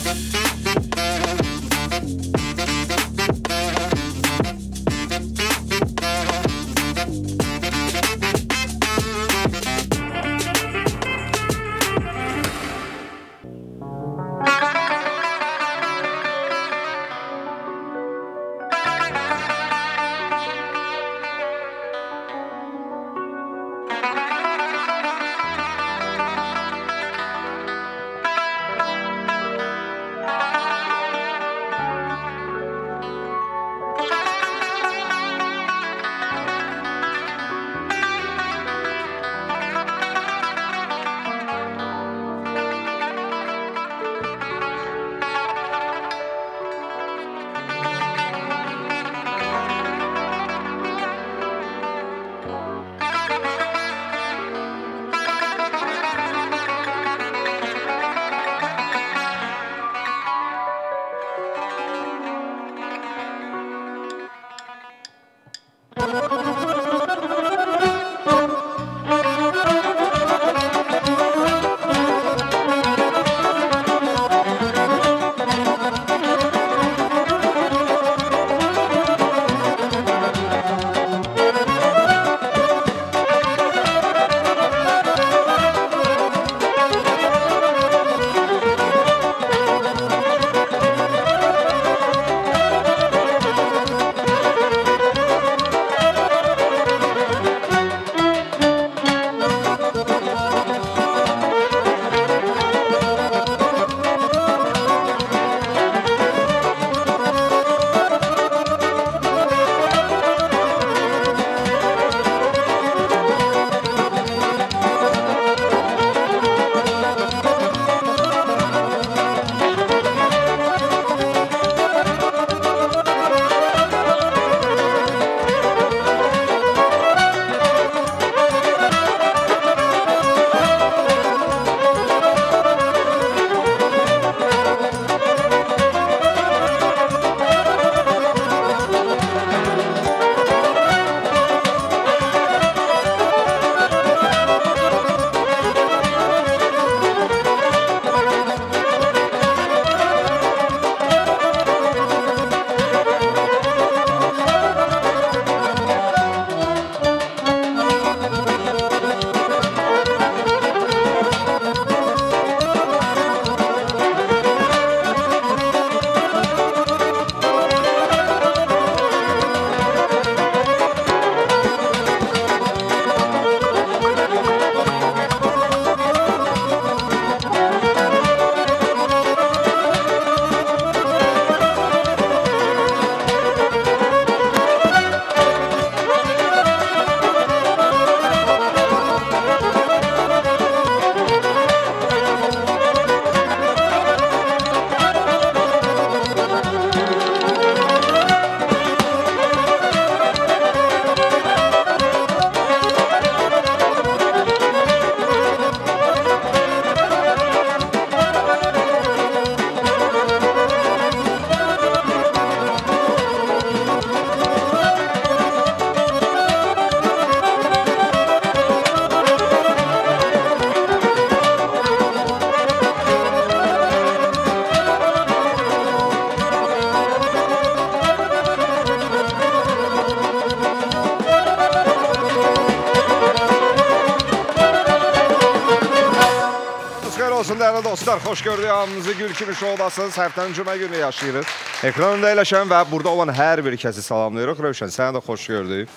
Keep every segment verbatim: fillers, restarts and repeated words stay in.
olsun değerli dostlar, xoş gördük hamınızı. Gül kimi şoudasınız, həftənin cümə günü yaşayırıq. Ekranında eləşən və burada olan hər bir kəsi salamlayırıq. Rövşən, səni də xoş gördük.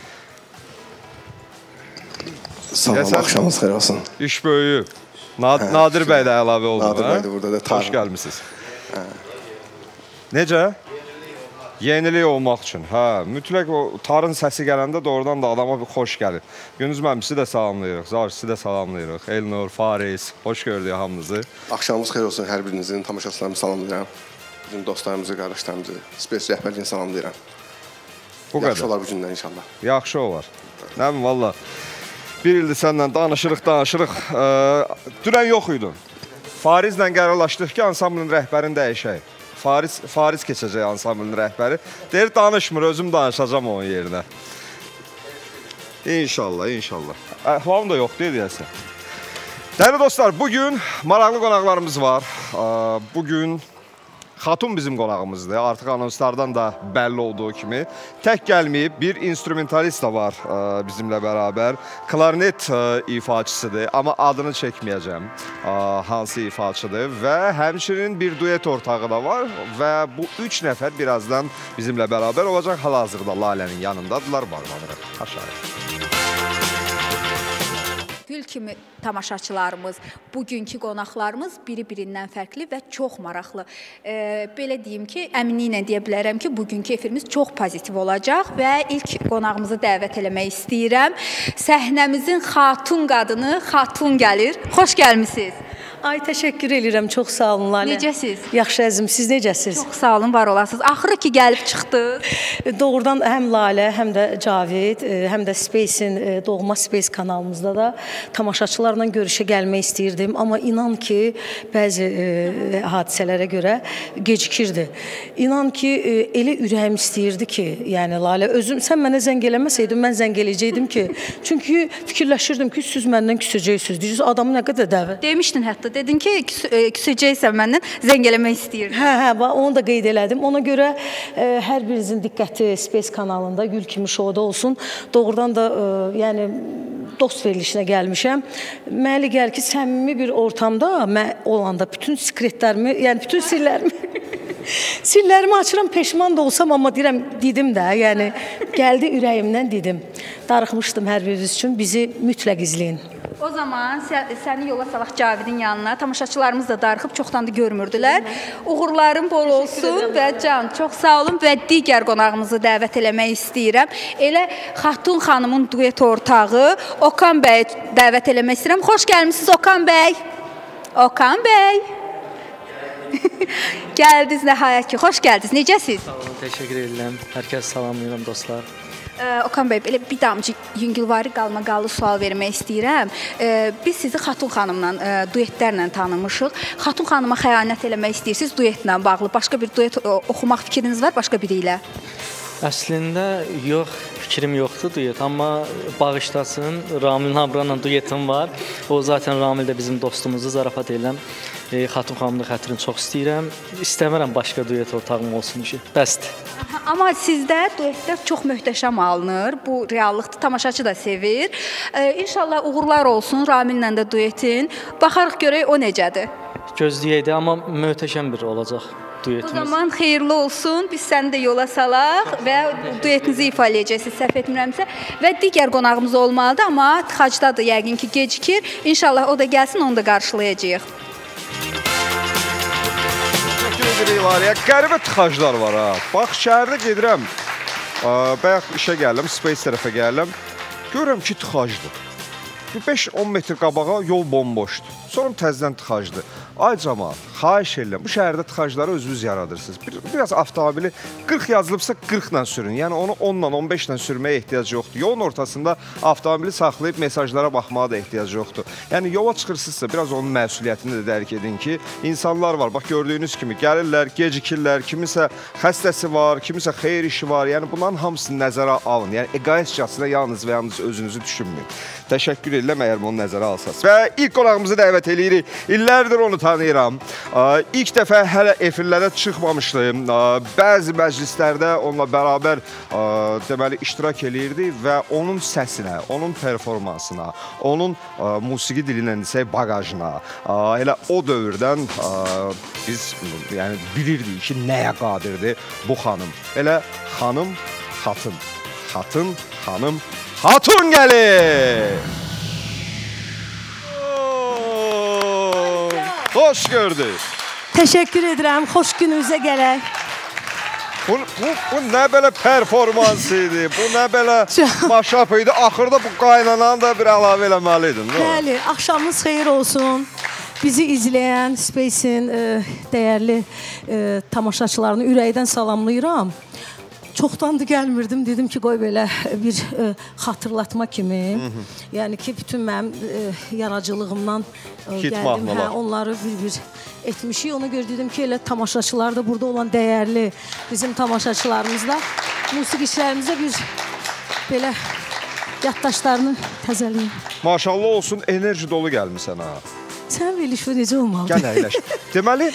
Salam, axşamınız xeyir olsun. İş böyüyüb. Nad hə, Nadir bəy də əlavə oldu. Nadir bəy də burada da tarım. Xoş gəlmişsiniz. Hə. Necə? Yenilik olmaq üçün. Hə, mütləq o tarın səsi gələndə doğrudan da adama bir xoş gəlir. Günüz mənim sizi də salamlayırıq, Zar sizi də salamlayırıq. Elnur, Faris, xoş gördük hamınızı. Axşamınız xeyir olsun hər birinizin, tamaşaçılarımı salamlayıram. Bizim dostlarımızı, qardaşlarımızı, spes rəhbərliyini salamlayıram. Bu qədər. Yaxşı olar bu gündən inşallah. Yaxşı olar. Nə bilim, valla. Bir ildir səndən danışırıq, danışırıq. Dünən yox idin. Farizlə qərarlaşdıq ki, ansamblın rəhbərini dəyişək. Faris, Faris keçəcək ansamblın rəhbəri. Deyir, danışmır, özüm danışacağım onun yerinə. İnşallah, inşallah. Əhvalım da yox, deyil deyəsən. Değerli dostlar, bugün maraqlı qonaqlarımız var. Bugün Xatun bizim qonağımızdır. Artıq anonslardan da bəlli olduğu kimi. Tək gəlməyib, bir instrumentalist da var bizimlə bərabər. Klarnet ifaçısıdır, amma adını çəkməyəcəm. Hansı ifaçıdır və həmçinin bir duet ortağı da var və bu üç nəfər birazdan bizimlə bərabər olacaq. Hal-hazırda Lalənin yanındadılar, bağlanırıq. Aşağı. Gül kimi tamaşaçılarımız, bugünkü qonaqlarımız biri-birindən fərqli və çox maraqlı. E, belə deyim ki, əminliklə deyə bilərəm ki, bugünkü efirimiz çox pozitiv olacaq və ilk qonağımızı dəvət eləmək istəyirəm. Səhnəmizin xatun qadını Xatun gəlir. Xoş gəlmisiniz. Ay, təşəkkür edirəm. Çox sağ olun, Lalə. Necəsiz? Yaxşı əzim, siz necəsiz? Çox sağ olun, var olasınız. Axırı ki, gəlib çıxdınız. Doğrudan həm Lalə, həm də Cavid, həm də Space-in, Doğma Space kanalımızda da tamaşaçılarla görüşə gəlmək istəyirdim. Amma inan ki, bəzi e, hadisələrə görə gecikirdi. İnan ki, e, elə ürəyim istəyirdi ki, yəni Lalə, özüm, sən mənə zəng eləməsəydin, mən zəng eləyəcəkdim ki, çünki fikirləşirdim ki, siz məndən küsəcəksiniz. Deyəcəksiniz, adamı nə qədər dəvət? Demişdin hətta. Dedin ki, küsəcəksən məndən, zəng eləmək istəyirdim. Hə, hə, onu da qeyd elədim. Ona görə e, hər birinizin diqqəti Space kanalında, Gül kimi şouda olsun. Doğrudan da e, yəni dost verilişinə gəlmişəm. Mənə gəlir ki, səmimi bir ortamda mən olanda bütün sekretlərimi, yəni bütün sirlərimi sirlərimi açıram, peşman da olsam, amma deyirəm, dedim də, yəni gəldi ürəyimdən dedim. Darıxmışdım hər biriniz üçün, bizi mütləq izləyin. O zaman səni yola salaq Cavidin yanına. Tamaşaçılarımız da darıxıb, çoxdan da görmürdülər. Uğurların bol olsun və Can, çox sağ olun və digər qonağımızı dəvət eləmək istəyirəm. Elə Xatun xanımın duet ortağı Okan bəy dəvət eləmək istəyirəm. Xoş gəlmişsiniz Okan bəy. Okan bəy. Gəldiniz nəhayət ki, xoş gəldiniz. Necəsiz? Sağ olun, təşəkkür edirəm. Hər kəs salamlayıram dostlar. Okan bəy, belə bir damcı yüngülvari qalmaqallı sual vermək istəyirəm. Biz sizi Xatun xanımla, duetlərlə tanımışıq. Xatun xanıma xəyanət eləmək istəyirsiniz duetlə bağlı. Başqa bir duet oxumaq fikriniz var başqa biri ilə? Əslində, yox, fikrim yoxdur duet. Amma bağışlasın, Ramil Nabranla duetim var. O zaten Ramil də bizim dostumuzdur, zarafat edirəm. Xatun xanımın xətrini çox istəyirəm. İstəmirəm başqa duet ortağım olsun ki, bəsdir. Amma sizdə duetlər çox möhtəşəm alınır. Bu reallıqdır, tamaşaçı da sevir. İnşallah uğurlar olsun Ramillə də duetin. Baxarıq görək o necədir. Gözləyək də, amma möhtəşəm bir olacaq duetimiz. O zaman xeyirli olsun. Biz səni də yola salaq və duetinizi ifa eləyəcəksiniz, səhv etmirəmsə. Və digər qonağımız olmalıdır, amma tıxacdadır yəqin ki, gecikir. İnşallah o da gəlsin, onu da qarşılayacağıq. Qəribə tıxaclar var ha. Bax, şəhərdə gedirəm, bayaq işə gəldim, Space tərəfə gəldim, görürəm ki, tıxacdır. beş on metr qabağa yol bomboşdur. Sonra təzdən tıxacdır. Ay cəmaət, xahiş edirəm, bu şəhərdə tıxacları özünüz yaradırsınız. Bir, biraz avtomobili qırx yazılıbsa qırxla sürün. Yəni onu onla on beşlə sürməyə ehtiyac yoxdur. Yolun ortasında avtomobili saxlayıb mesajlara baxmağa da ehtiyac yoxdur. Yəni yola çıxırsınızsa biraz onun məsuliyyətini də dərk edin ki, insanlar var. Bax, gördüyünüz kimi gəlirlər, gecikirlər, kimisə xəstəsi var, kimisə xeyir işi var. Yəni bunların hamısını nəzərə alın. Yəni egoistcasına yalnız və yalnız özünüzü düşünməyin. Təşəkkür edirəm əgər bunu nəzərə alsaz. Və ilk qonağımızı dəvət eləyirik. İllərdir onu tanıyıram. İlk dəfə hələ efirlərə çıxmamışdım. Bəzi məclislərdə onunla bərabər deməli iştirak eləyirdi və onun səsinə, onun performansına, onun musiqi dilindən desək bagajına, elə o dövrdən biz yəni bilirdik ki, nəyə qadirdir bu xanım. Elə xanım, xatın, xatın, xanım, Xatun gəlir! Xoş gördük. Təşəkkür edirəm, xoş gününüzə gələk. Bu, bu, bu nə belə performans idi, bu nə belə maşap idi. Axırda bu qaynananı da bir əlavə eləməliydin. Bəli, axşamınız xeyir olsun. Bizi izləyən Space-in e, dəyərli e, tamaşaçılarını ürəkdən salamlayıram. Çoxdandır gəlmirdim, dedim ki, qoy belə bir e, xatırlatma kimi, Hı -hı. yəni ki, bütün mənim e, yaradıcılığımdan e, gəldim, hə, onları bir-bir etmişik. Ona görə dedim ki, elə tamaşaçılar da burada olan dəyərli bizim tamaşaçılarımızla musiqiçilərimizə bir belə yaddaşlarını təzəliyim. Maşallah olsun, enerji dolu gəlmisən ha. Sən biliş bu necə olmalı? Gəl əyləş. Deməli,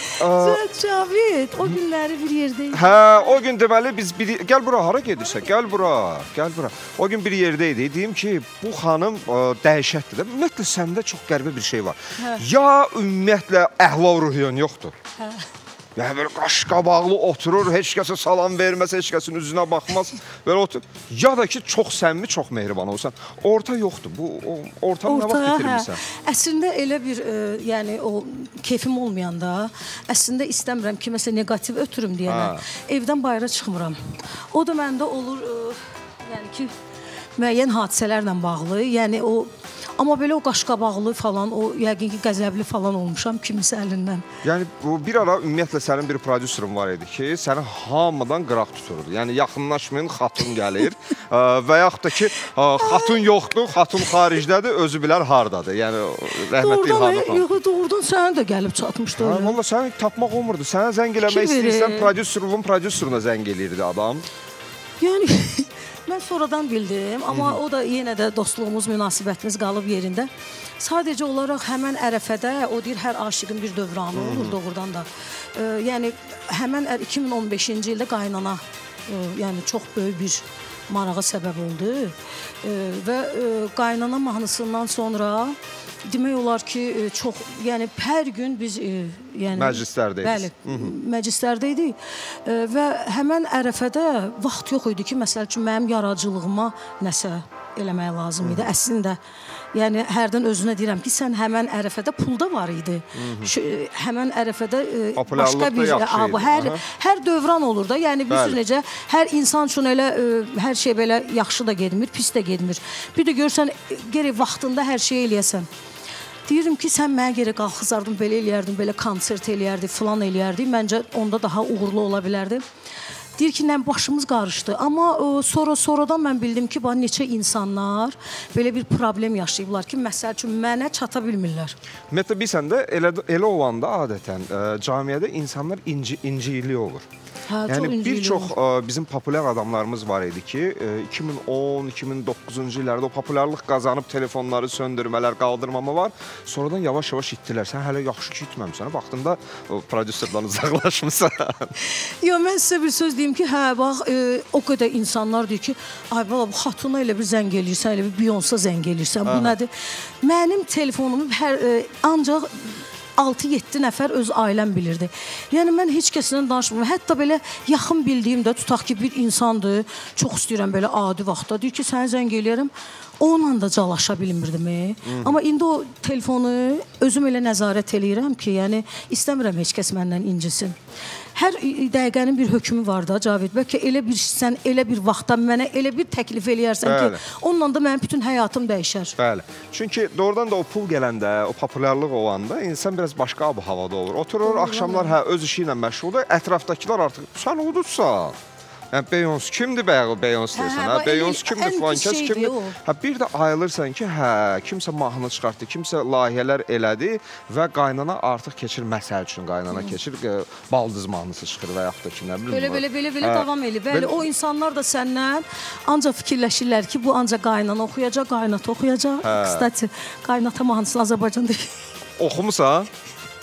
Cavid, o günləri bir yerdəyik. hə, o gün deməli biz bir gəl bura, hara gedirsə, gəl bura, gəl bura. O gün bir yerdəydik. Deyim ki, bu xanım ə, dəhşətdir də. Ümumiyyətlə səndə çox qəribə bir şey var. Hə. Ya ümumiyyətlə əhlal-ruhiyyan yoxdur. Hə. Yəni böyle qaşqabaqlı oturur, heç kəsə salam verməz, heç kəsin üzünə baxmaz. Böyle otur. Ya da ki, çox səmimi, çox mehriban olsan. Orta yoxdur. Bu o, ortanı nə vaxt bitirmirsən? Hə. Əslində elə bir, e, yəni o keyfim olmayanda, əslində istəmirəm ki, məsələn negativ ötürüm deyənə, evdən bayıra çıxmıram. O da məndə olur, e, yəni ki, müəyyən hadisələrlə bağlı, yəni o amma belə o qaşqabaqlı falan, o yəqin ki, qəzəbli falan olmuşam kimisə əlindən. Yəni bu bir ara ümumiyyətlə sənin bir prodüserin var idi ki, səni hamıdan qıraq tuturdu. Yəni yaxınlaşmayın, xatun gəlir və yaxud da ki, xatun yoxdur, xatun xaricdədir, özü bilər hardadır. Yəni rəhmətli İlham xanım. Yox, doğrudan sənə də gəlib çatmışdı öyle. Valla səni tapmaq olmurdu. Sənə zəng eləmək istəyirsən, prodüserinin prodüseruna zəng eləyirdi adam. Yəni mən sonradan bildim, amma o da yenə də dostluğumuz, münasibətimiz qalıb yerində. Sadəcə olaraq həmən ərəfədə, o deyir, hər aşiqin bir dövranı olur doğrudan da. E, yəni, həmən iki min on beşinci ildə qaynana, e, yəni çox böyük bir marağa səbəb oldu. E, və e, qaynana mahnısından sonra demək olar ki, çox, yəni hər gün biz yəni məclislərdəydik. Bəli, məclislərdəydik və həmən ərəfədə vaxt yox idi ki, məsəl üçün mənim yaradıcılığıma nəsə eləmək lazım idi. Əslində, yəni hərdən özünə deyirəm ki, sən həmən ərəfədə pulda var idi. Şu, həmən ərəfədə başqa bir, bu, hər, hər dövran olur da. Yəni bilirsiniz necə, hər insan üçün elə hər şey belə yaxşı da gedmir, pis də gedmir. Bir də görsən, gərək vaxtında hər şey eləyəsən. Deyirdim ki, sən mənə geri qalxızardın, belə eləyərdin, belə konsert eləyərdi, filan eləyərdi. Məncə onda daha uğurlu ola bilərdi. Deyir ki, nə başımız qarışdı. Amma sonra sonradan mən bildim ki, bax neçə insanlar belə bir problem yaşayıblar ki, məsəl üçün mənə çata bilmirlər. Ümumiyyətlə bilsən də elə elə olanda adətən ə, cəmiyyədə insanlar inci inciklik olur. Hə, yəni çox bir çox olur. ə, bizim populyar adamlarımız var idi ki, iki min on iki min doqquzuncu illərdə o populyarlıq qazanıb telefonları söndürmələr, qaldırmama var. Sonradan yavaş-yavaş itdilər. Sən hələ yaxşı ki itməmsən. Vaxtında o prodüserdən uzaqlaşmısan. Yo, mən sizə bir söz deyim ki, hə, bax, e, o qədər insanlar deyir ki, ay bala, bu xatuna elə bir zəng eləyirsən, elə bir Beyoncé zəng eləyirsən. Bu nədir? Mənim telefonumu hər, e, ancaq altı yeddi nəfər öz ailəm bilirdi. Yəni, mən heç kəsindən danışmıram. Hətta belə yaxın bildiyim də, tutaq ki, bir insandır, çox istəyirəm belə adi vaxtda. Deyir ki, səni zəng eləyərəm. Onunla da calaşa bilmirdim. E. Amma indi o telefonu özüm elə nəzarət eləyirəm ki, yəni istəmirəm heç kəs məndən incisin. Hər dəqiqənin bir hökmü var da, Cavid. Bəlkə elə bir sən elə bir vaxtda mənə elə bir təklif eləyərsən Bəli. ki, onunla da mənim bütün həyatım dəyişər. Bəli. Çünki doğrudan da o pul gələndə, o populyarlıq olanda insan biraz başqa abu havada olur. Oturur, Doğru, axşamlar hə, öz işi ilə məşğuldur. Ətrafdakılar artıq sən udursan. Yəni Beyoncé kimdir bəyə Beyoncé deyirsən, hə? Beyoncé kimdir, falan kəs kimdir? Hə, bir də ayılırsan ki, hə, kimsə mahnı çıxartdı, kimsə layihələr elədi və qaynana artıq keçir, məsəl üçün qaynana keçir, baldız mahnısı çıxır və yaxud da ki, nə bilim. Belə, belə, belə, belə davam edir. Bəli, o insanlar da səndən ancaq fikirləşirlər ki, bu ancaq qaynana oxuyacaq, qaynata oxuyacaq. Kstati, qaynata mahnısını Azərbaycanda oxumusan?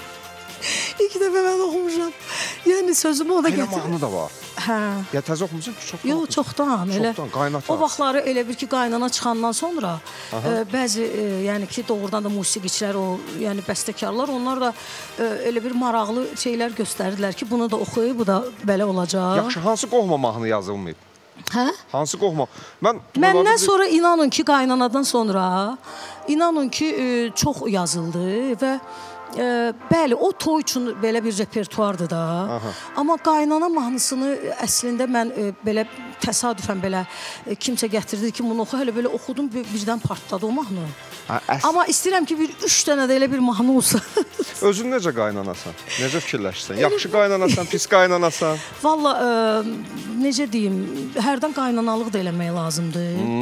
İki dəfə mən oxumuşam. Yəni sözümü ona gətir. Elə mahnı da var. Hə. Ya təzə oxumusan ki, çoxdan Yox, çoxdan. Elə. Çoxdan, qaynata. O vaxtları elə bir ki, qaynana çıxandan sonra e, bəzi, e, yəni ki, doğrudan da musiqiçilər, o, yəni bəstəkarlar, onlar da e, elə bir maraqlı şeylər göstərdilər ki, bunu da oxuyub, bu da belə olacaq. Yaxşı, hansı qohma mahnı yazılmayıb? Hə? Hansı qohma? Mən Məndən sonra inanın ki, qaynanadan sonra inanın ki, e, çox yazıldı və E, bəli, o toy üçün belə bir repertuardır da. Aha. Amma qaynana mahnısını əslində mən e, belə təsadüfən belə e, kimsə gətirdi ki, bunu oxu, hələ belə oxudum, birdən partladı o mahnı. Ha, Amma istəyirəm ki, bir üç dənə də elə bir mahnı olsa. Özün necə qaynanasan? Necə fikirləşirsən? Yaxşı qaynanasan, pis qaynanasan? Valla, e, necə deyim, hərdən qaynanalıq da eləmək lazımdır. Hmm.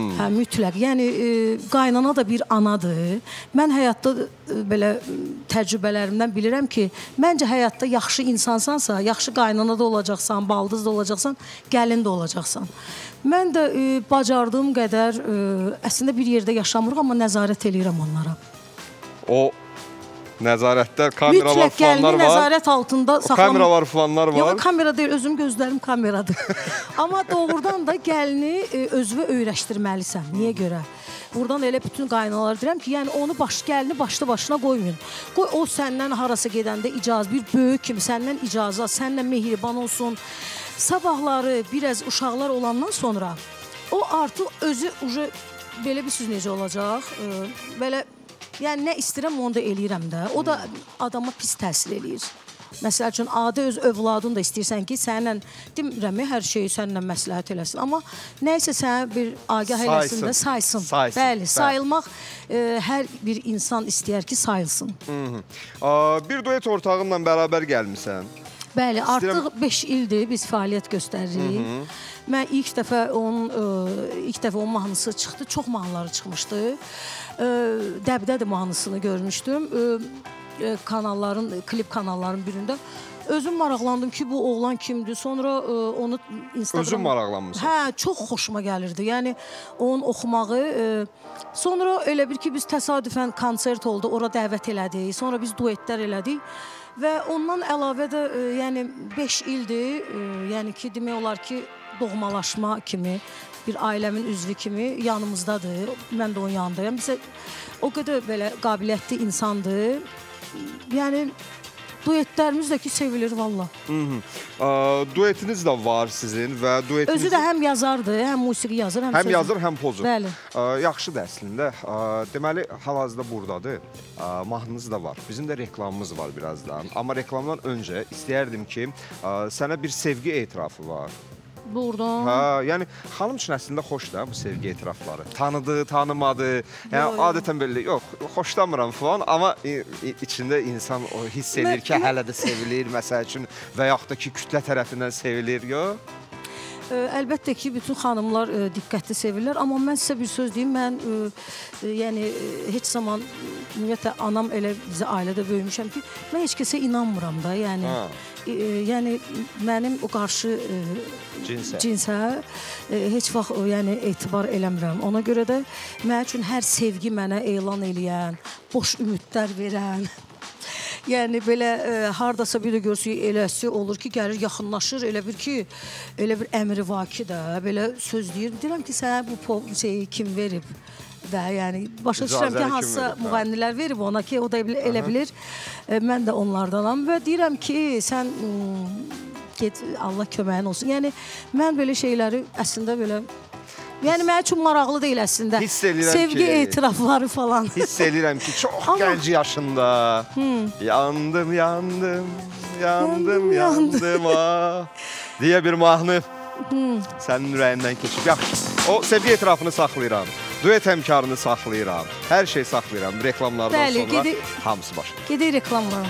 Hə, mütləq. Yəni e, qaynana da bir anadır. Mən həyatda e, belə təcrübələrimdən bilirəm ki, məncə həyatda yaxşı insansansa, yaxşı qaynana da olacaqsan, baldız da olacaqsan, gəlin də olacaqsan. Mən də e, bacardığım qədər e, əslində bir yerdə yaşamırıq, amma nəzarət eləyirəm onlara. O nəzarətdə kameralar mütləq falanlar var. Nəzarət altında saxlam. Kameralar falanlar var. Yox, kamera deyil, özüm gözlərim kameradır. Amma doğrudan da gəlini e, özünə öyrəşdirməlisən. Niyə görə? Buradan elə bütün qaynalar deyirəm ki, yəni onu baş gəlini başlı başına qoymayın. Qoy o səndən harasa gedəndə icazə, bir böyük kimi səndən icazə, səninlə mehriban olsun. Sabahları biraz uşaqlar olandan sonra o artıq özü ucu belə bir söz necə olacaq? E, belə yəni nə istəyirəm onu da eləyirəm də. O da adama pis təsir eləyir. Məsəl üçün, adi öz övladın da istəyirsən ki, səninlə, demirəm, hər şeyi səninlə məsləhət eləsin. Amma nəysə sənə bir agah eləsin də, saysın. Saysın. Bəli, sayılmaq e, hər bir insan istəyər ki, sayılsın. Hı -hı. Aa, bir duet ortağınla bərabər gəlmisən. Bəli, artıq beş ildir biz fəaliyyət göstəririk. Hı -hı. Mən ilk dəfə onun, e, ilk dəfə onun mahnısı çıxdı, çox mahnıları çıxmışdı. E, Dəbdədir mahnısını görmüşdüm. E, e, kanalların, klip kanalların birində. Özüm maraqlandım ki, bu oğlan kimdir. Sonra e, onu Instagram... Özün maraqlanmışsın. Hə, çox xoşuma gəlirdi. Yəni, onun oxumağı. E, sonra elə bir ki, biz təsadüfən konsert oldu, ora dəvət elədik. Sonra biz duetlər elədik. Və ondan əlavə də, e, yəni, beş ildir, e, yəni ki, demək olar ki, doğmalaşma kimi, bir ailəmin üzvü kimi yanımızdadır. Mən də onun yanındayım. Bizə o qədər belə qabiliyyətli insandır. Yəni, duetlərimiz də ki, sevilir valla. Duetiniz də var sizin və duetiniz... Özü də həm yazardır, həm musiqi yazır, həm, həm sözü. yazır, həm pozur. Bəli. Ə, yaxşıdır əslində. Ə, deməli, hal-hazırda buradadır. Ə, mahnınız da var. Bizim də reklamımız var birazdan. Amma reklamdan öncə istəyərdim ki, ə, sənə bir sevgi etirafı var. Buradan. Hə, yəni xanım üçün əslində xoşdur bu sevgi etirafları. Tanıdı, tanımadı. Yəni adətən belə yox, xoşlamıram falan, amma içində insan o hiss edir ki, hələ də sevilir məsəl üçün və yaxud da ki, kütlə tərəfindən sevilir, yox? Əlbəttə ki, bütün xanımlar e, diqqətli sevirlər, amma mən sizə bir söz deyim, mən e, e, yəni e, heç zaman ümumiyyətlə anam elə bizə ailədə böyümüşəm ki, mən heç kəsə inanmıram da, yəni e, yəni mənim o qarşı e, cinsə, cinsə e, heç vaxt o, yəni etibar eləmirəm. Ona görə də mənim üçün hər sevgi mənə elan eləyən, boş ümidlər verən. Yəni belə e, hardasa bir də görsək eləsi olur ki, gəlir, yaxınlaşır, elə bir ki, elə bir əmri vaki də, belə söz deyir. Deyirəm ki, sənə bu şeyi kim verib? Və yəni başa düşürəm ki, hansısa müğənnilər verib ona ki, o da elə bilir. E, mən də onlardanam və deyirəm ki, sən get, Allah köməyin olsun. Yəni mən belə şeyləri əslində belə... Yəni, mənim üçün maraqlı deyil əslində. Hiss edirəm sevgi ki... etirafları falan. Hiss edirəm ki, çox Ama... gənc yaşında. Hmm. Yandım, yandım, yandım, yandım, ah. Deyə bir mahnı hmm. sənin ürəyindən keçib. Yaxşı, o sevgi etirafını saxlayıram. Duet həmkarını saxlayıram. Hər şey saxlayıram. Reklamlardan Bəli, sonra gedi... hamısı başlayır. Gedək reklamlara.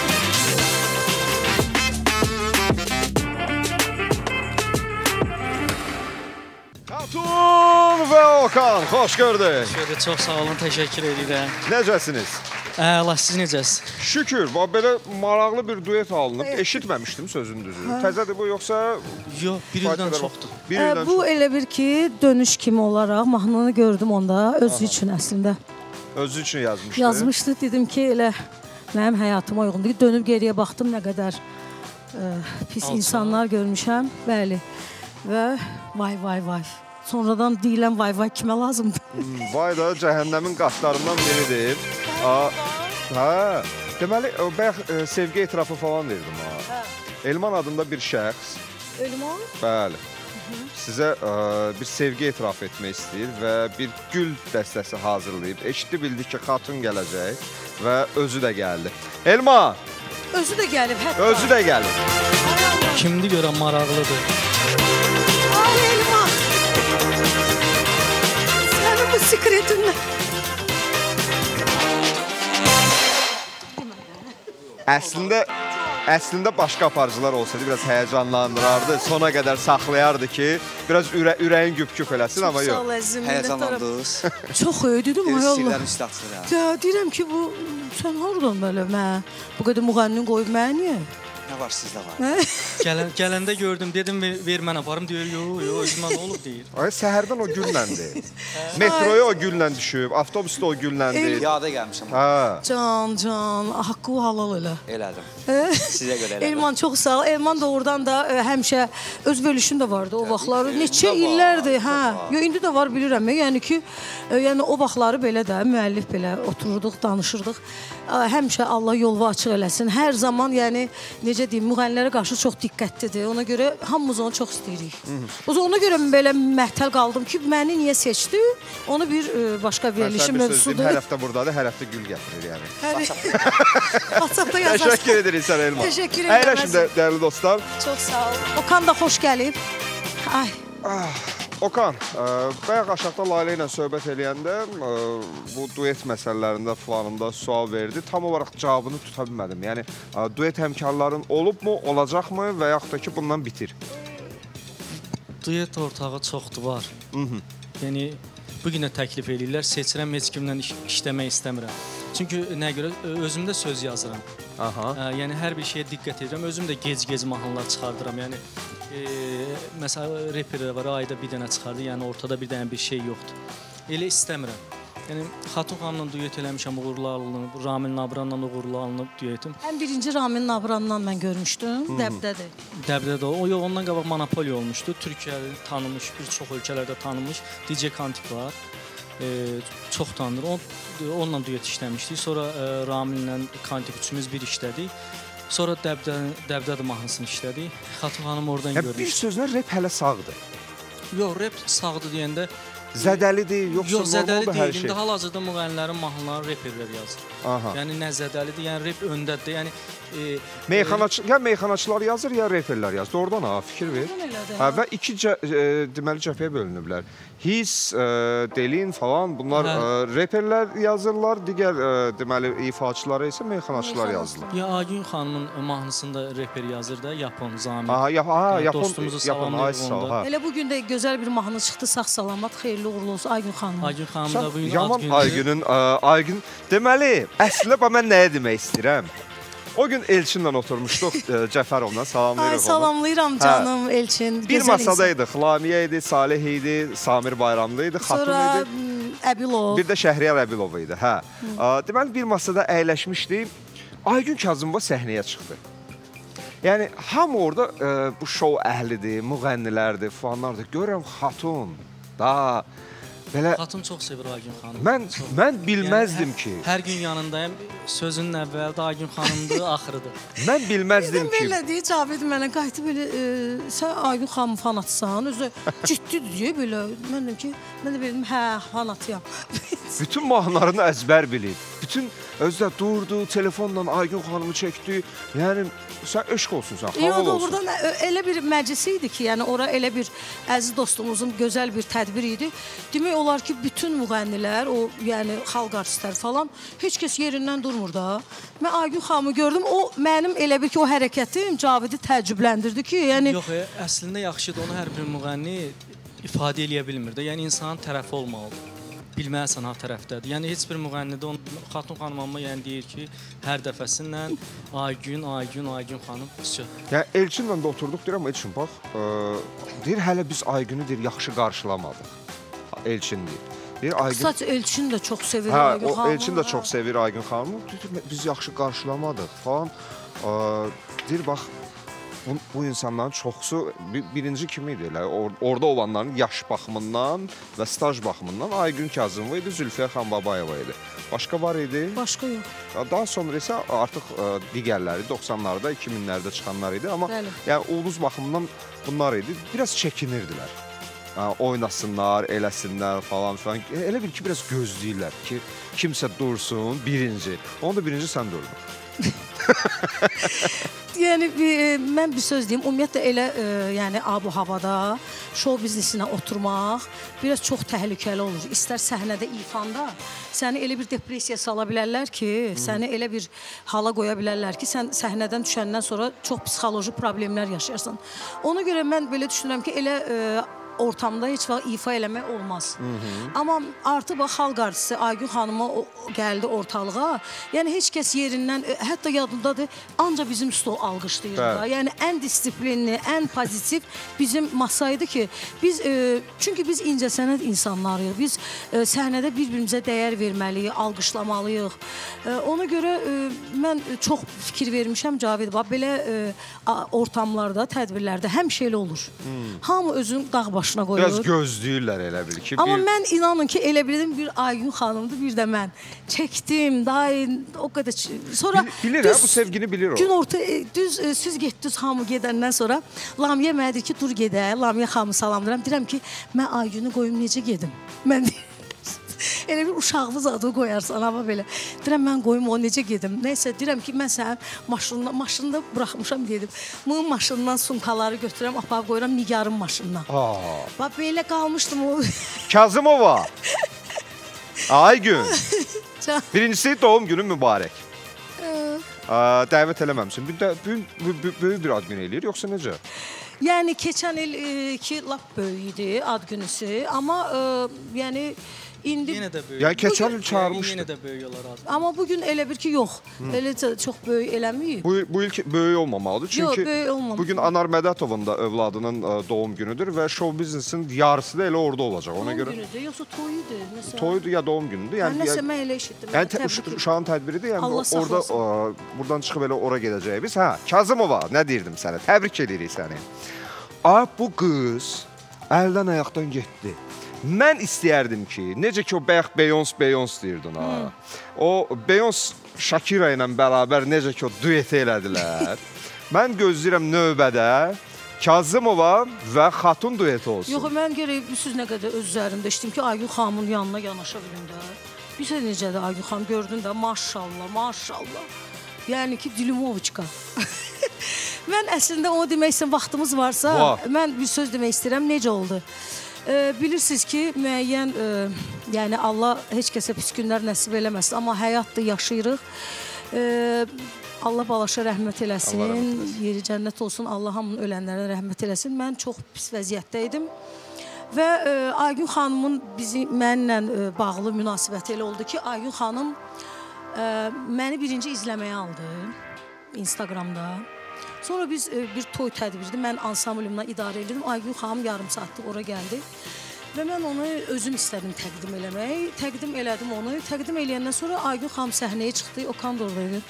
Xatun və Okan, xoş gördük. Şöyle çox sağ olun, təşəkkür edirəm. Necəsiniz? Əla, siz necəsiz? Şükür, belə maraqlı bir duet alınıb. Eşitməmişdim sözün düzü. Təzədir bu, yoxsa... Yox, bir ildən çoxdur. Bir ildən bu çox. Elə bir ki, dönüş kimi olaraq mahnını gördüm onda, özü üçün əslində. Özü üçün yazmışdı? Yazmışdı, dedim ki, elə mənim həyatıma uyğundur ki, dönüb geriyə baxdım, nə qədər ə, pis Alçaq. insanlar görmüşəm, bəli. Və vay, vay, vay. Sonradan deyilən vay vay kimə lazımdır? Hmm, vay da cəhənnəmin qatlarından biridir. Aa, hə, deməli, bayaq e, sevgi etirafı falan verdim. Ha. Elman adında bir şəxs. Elman? Bəli. Hı -hı. Sizə e, bir sevgi etiraf etmək istəyir və bir gül dəstəsi hazırlayıb. Eşitdi, bildi ki, xatun gələcək və özü də gəldi. Elman! Özü də gəlib, hətta. Özü də gəlib. Kimdi görən maraqlıdır. Ay Elman! Sənin bu sekretinlə. Əslində, Əslində başqa aparıcılar olsaydı biraz həyəcanlandırardı, sona qədər saxlayardı ki, biraz ürə, ürəyin güp-güp eləsin, amma yox. Çox sağ ol əzizim. Həyəcanlandınız. Çox öyüdüdüm, ay Allah. Sizlərin üstə atılır ya. Ya, deyirəm ki, bu, sən haradan belə mən, bu qədər müğənnin qoyub mən niyə? Nə var sizdə var? Gələn, gələndə gördüm, dedim ver, ver mən aparım, deyir, yox, yox, özümən olub deyir. Ay, səhərdən o günləndir. Metroya o günlə düşüb, avtobusda o günləndi. Yada gəlmişəm. Hə. Can, can, haqqı halal elə. Elədim. Sizə görə elədim. Elman çox sağ ol. Elman doğrudan da ə, həmişə öz bölüşün də vardı o vaxtları. Neçə illərdir, hə. Yo, indi də var bilirəm. Yəni ki, ə, yəni o vaxtları belə də müəllif belə otururduq, danışırdıq. Ə, həmişə Allah yolu açıq eləsin. Hər zaman, yəni necə deyim, müğənnilərə qarşı çox diqqətlidir. Ona görə hamımız onu çox istəyirik. Ona görə belə məhtəl qaldım ki, məni niyə seçdi? Onu bir ə, başqa verilişin mövzusudur. Hər həftə buradadır, hər həftə gül gətirir yəni. WhatsApp-da yazarsın. Təşəkkür edirik sənə Elman. Təşəkkür edirəm. Əyləşin də, dəyərli dostlar. Çox sağ ol. Okan da xoş gəlib. Ay. Ah, Okan, ə, bayaq aşağıda Lalə ilə söhbət eləyəndə ə, bu duet məsələlərində filanında sual verdi. Tam olaraq cavabını tuta bilmədim. Yəni, ə, duet həmkarların olubmu, olacaqmı və yaxud da ki, bundan bitir? Duet ortağı çoxdur, var. Hı -hı. Yəni, bugün də təklif edirlər, seçirəm, heç kimlə iş işləmək istəmirəm. Çünki nə görə, özümdə söz yazıram. Aha. Ə, yəni, hər bir şeyə diqqət edirəm. Özüm də gec-gec mahnılar çıxardıram. Yəni, e, məsələn, reperlər var, ayda bir dənə çıxardı, yəni ortada bir dənə bir şey yoxdur. Elə istəmirəm. Yəni, Xatun xanımla duet eləmişəm, uğurlu alınıb, Ramil Nabranla uğurlu alınıb duetim. Ən birinci Ramil Nabranla mən görmüşdüm, Dəbdədir. Dəbdədə o, yox, ondan qabaq Monopoliya olmuşdu. Türkiyəli tanınmış, bir çox ölkələrdə tanınmış D J Kantik var. E, çox tanınır. O, onunla duet işləmişdik. Sonra e, Ramillə Kantik üçümüz bir işlədik. Sonra Dəbdə, Dəbdədə mahnısını işlədik. Xatun xanım oradan Hə, görmüşdü. bir sözlə rep hələ sağdır. Yox, rep sağdır deyəndə Zədəlidir, yoxsa yox, zədəli normaldır hər deyil. şey? İndi hal-hazırda müğənnilərin mahnıları reperlər yazır. Aha. Yəni nə zədəlidir, yəni rep öndədir. Yəni e, Meyxanaçı, ya meyxanaçılar yazır, ya reperlər yazır. Doğrudan ha, fikir ver. Hə, və iki cə, e, deməli cəbhəyə bölünüblər. His, e, Delin falan bunlar Hə. e, reperlər yazırlar, digər e, deməli ifaçılara isə meyxanaçılar yazırlar. ya Agün xanımın mahnısında reper yazır da, Yapon Zamir. Aha, ya, ha, Yəni Yapon, dostumuzu Yapon, ay salamlayırıq sağ ol, onda. ha. Elə bugün də gözəl bir mahnı çıxdı, sağ-salamat, xeyirli uğurlu olsun Aygün xanım. Agün xanım Sən da bu gün ad yaman günüdür. Aygünün, ə, Aygün, deməli, əslində bax mən nəyə demək istəyirəm? O gün Elçinlə oturmuşduq, ə, Cəfərovla, salamlayırıq Ay, onu. salamlayıram canım Elçin. Bir gözəl masadaydıq, Lamiyə idi, Salih idi, Samir Bayramlı idi, insan. Xatun Sonra idi. m, Əbilov. Bir də Şəhriyar Əbilov idi, hə. Ə, deməli, bir masada əyləşmişdik, Aygün Kazımova səhnəyə çıxdı. Yəni, hamı orada ə, bu şou əhlidir, müğənnilərdir, falanlardır. Görürəm, Xatun, da, belə... Xatun çox sevir Agün xanım. Mən, mən bilməzdim ki... Yəni, hər gün yanındayım, sözünün əvvəldə Agün xanımdır, axırıdır. Mən bilməzdim Birdən ki... belə deyir, Cavid mənə qayıtdı belə, e, sən Aygün xanım fanatsan, özü ciddidir deyə belə. Mən dedim ki, mən də bildim, hə, fanatıyam. Bütün mahnılarını əzbər bilib. Bütün özdə durdu, telefonla Aygün xanımı çəkdi. Yəni, sən eşq olsun, sən Yox, halal olsun. doğrudan elə bir məclis idi ki, yəni ora elə bir əziz dostumuzun gözəl bir tədbir idi. Demək olar ki, bütün müğənnilər, o yəni xalq artistlər falan heç kəs yerindən durmur da. Mən Aygün xanımı gördüm, o mənim elə bir ki, o hərəkətim Cavidi təəccübləndirdi ki, yəni Yox, e, əslində yaxşıdır, onu hər bir müğənni ifadə eləyə bilmir də. Yəni insanın tərəfi olmalıdır. Bilməlisən ha tərəfdədir. Yəni heç bir müğənnidə onu Xatun xanım amma yəni deyir ki, hər dəfəsindən Aygün, Aygün, Aygün xanım vəsə. Yəni Elçinlə də oturduq, deyirəm Elçin bax, ə, deyir hələ biz Aygünü deyir yaxşı qarşılamadıq. Elçin deyir. Deyir Aygün. Saç Elçin də çox sevir Hə, Aygün o xanımı. Elçin də çox sevir Aygün xanımı. Deyir biz yaxşı qarşılamadıq falan. Ə, deyir bax Bu, bu insanların çoxusu bir, birinci kimi idi elə. Or, orada olanların yaş baxımından və staj baxımından Aygün Kazımova idi, Zülfiyə Xanbabayeva idi. Başqa var idi? Başqa yox. Daha sonra isə artıq ə, digərləri doxsanlarda, iki minlərdə çıxanlar idi. Amma Bəli. yəni ulduz baxımından bunlar idi. Biraz çəkinirdilər. Yəni, oynasınlar, eləsinlər falan filan. Elə bil ki, biraz gözləyirlər ki, kimsə dursun birinci. Onu da birinci sən durdun. Yəni bir, mən bir söz deyim, ümumiyyətlə elə e, yəni abu havada şou biznesinə oturmaq biraz çox təhlükəli olur. İstər səhnədə, ifanda səni elə bir depressiya sala bilərlər ki, səni elə bir hala qoya bilərlər ki, sən səhnədən düşəndən sonra çox psixoloji problemlər yaşayırsan. Ona görə mən belə düşünürəm ki, elə e, ortamda heç vaxt ifa eləmək olmaz. Hı -hı. Amma artıq bax, xalq artisti Aygün xanıma gəldi ortalığa. Yəni heç kəs yerindən, hətta yadındadır, ancaq bizim stol alqışlayır da. Yəni ən disiplinli, ən pozitiv bizim masaydı ki, biz e, çünki biz incəsənət insanlarıyıq. Biz e, səhnədə bir-birimizə dəyər verməliyik, alqışlamalıyıq. E, ona görə e, mən çox fikir vermişəm Cavid. Bax, belə e, ortamlarda, tədbirlərdə həmişə elə olur. Hmm. Hamı özünün dağ başı qoyur. Biraz gözləyirlər elə bil ki. Amma bir... mən inanın ki, elə bildim bir Aygün xanımdır, bir də mən. Çəkdim, daim, o qədər. Sonra Bil, bilir düz, ha, bu sevgini bilir o. Gün orta, düz, süz getdiniz hamı gedəndən sonra Lamiyə mənə deyir ki, dur gedə, Lamiyə xanımı salamlayıram. Deyirəm ki, mən Aygünü qoyum, necə gedim? Mən deyirəm. Elə bir uşağımız adı qoyarsan, amma belə. Deyirəm, mən qoyum, o necə gedim? Nəysə, deyirəm ki, mən sənə maşında, maşında buraxmışam dedim. Bunun maşından sumkaları götürürəm, aparıb qoyuram Nigarın maşından. Bax, belə qalmışdım o. Kazımova. Aygün. Birincisi doğum günün mübarək. Dəvət eləməmsin. Böyük bir ad günü eləyir, yoxsa necə? Yəni, keçən il ki, lap böyük idi ad günüsü, amma yəni... İndi yenə də böyük. Yəni keçən il çağırmışdı. Yenə də böyük olar az. Amma bu gün elə bir ki, yox. Hmm. Elə çox böyük eləməyib. Bu, bu il böyük olmamalıdır. Çünki yox, böyük olmamalıdır. Bugün Anar Mədətovun da övladının doğum günüdür və show biznesin yarısı da elə orada olacaq. Ona doğum görə günüdür, yoxsa toyudur məsələn. Toyudur ya doğum günüdür. Yəni nəsə mən elə eşitdim. Yəni uşağın tədbiridir. Yəni orada o, buradan çıxıb elə ora gedəcəyik biz. Hə, Kazımova, nə deyirdim sənə? Təbrik edirik səni. A, bu qız əldən ayaqdan getdi. Mən istəyərdim ki, necə ki o bayaq Beyoncé Beyoncé deyirdin ha. Hmm. O Beyoncé Shakira ilə bərabər necə ki o dueti elədilər. Mən gözləyirəm növbədə Kazımova və Xatun dueti olsun. Yox, mən gərək siz nə qədər öz üzərimdə işdim ki, Aygün xanımın yanına yanaşa bilim də. Bir şey necədir Aygün xanım, gördün də, maşallah, maşallah. Yəni ki, Dilimoviçka. Mən əslində onu demək istəyirəm, vaxtımız varsa, Va. mən bir söz demək istəyirəm, necə oldu? E, bilirsiniz ki, müəyyən, e, yəni Allah heç kəsə pis günlər nəsib eləməsin, amma həyatdır, yaşayırıq. E, Allah balaşa rəhmət eləsin, rəhmət yeri cənnət olsun, Allah hamının ölənlərə rəhmət eləsin. Mən çox pis vəziyyətdə idim və e, Aygün xanımın bizi mənlə e, bağlı münasibəti elə oldu ki, Aygün xanım e, məni birinci izləməyə aldı Instagramda. Sonra biz e, bir toy tədbirdi, mən ansamblimlə idarə edirdim. Aygün xanım yarım saatlıq ora gəldi və mən onu özüm istədim təqdim eləmək. Təqdim elədim onu. Təqdim eləyəndən sonra Aygün xanım səhnəyə çıxdı, Okan da oradaydı.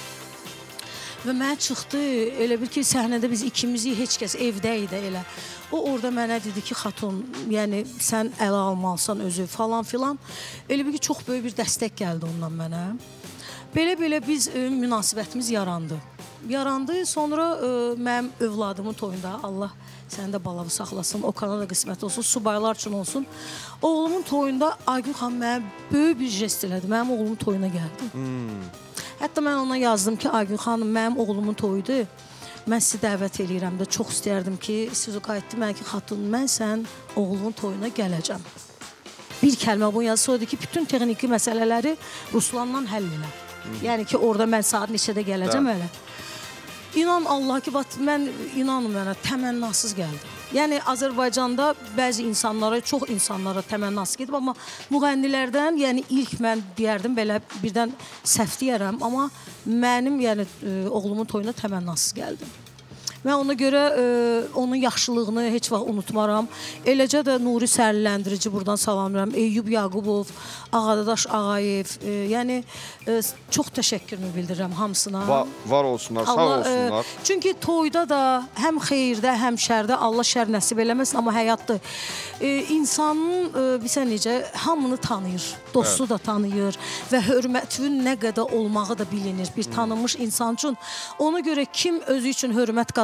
Və mənə çıxdı, elə bir ki, səhnədə biz ikimizi heç kəs evdə idi elə. O orada mənə dedi ki, Xatun, yəni sən ələ almalısan özü falan filan. Elə bir ki, çox böyük bir dəstək gəldi ondan mənə. Belə-belə biz e, münasibətimiz yarandı. Yarandı, sonra e, mənim övladımın toyunda, Allah səndə balavı saxlasın, Okana da qismət olsun, subaylar üçün olsun. Oğlumun toyunda Aygün xanım mənə böyük bir jest elədi, mənim oğlumun toyuna gəldi. Hmm. Hətta mən ona yazdım ki, Aygün xanım, mənim oğlumun toyudur, mən sizi dəvət eləyirəm də, çox istəyərdim ki, siz o qayıtdı mənə ki, Xatun, mən sən oğlumun toyuna gələcəm. Bir kəlmə bunu yazdı, sonra ki, bütün texniki məsələləri Ruslanla həll elə. Hmm. Yəni ki, orada mən saat neçədə gələcəm elə. İnan Allah ki, bax, mən inanım mənə təmənnasız gəldim. Yəni Azərbaycanda bəzi insanlara, çox insanlara təmənnasız gedib, amma müğənnilərdən, yəni ilk mən deyərdim, belə birdən səhv deyərəm, amma mənim, yəni oğlumun toyuna təmənnasız gəldim. Mən ona görə e, onun yaxşılığını heç vaxt unutmaram. Eləcə də Nuri Sərliləndirici buradan salamlayıram. Eyyub Yaqubov, Ağadadaş Ağayev, e, yəni e, çox təşəkkürümü bildirirəm hamısına. Va var olsunlar, Allah, sağ olsunlar. E, çünki toyda da həm xeyirdə, həm şərdə Allah şər nəsib eləməsin, amma həyatdır. E, insanın, e, bilsən necə, hamını tanıyır, dostu evet. da tanıyır və hörmətin nə qədər olmağı da bilinir bir tanınmış insan üçün. Ona görə kim özü üçün hörmət qazanır,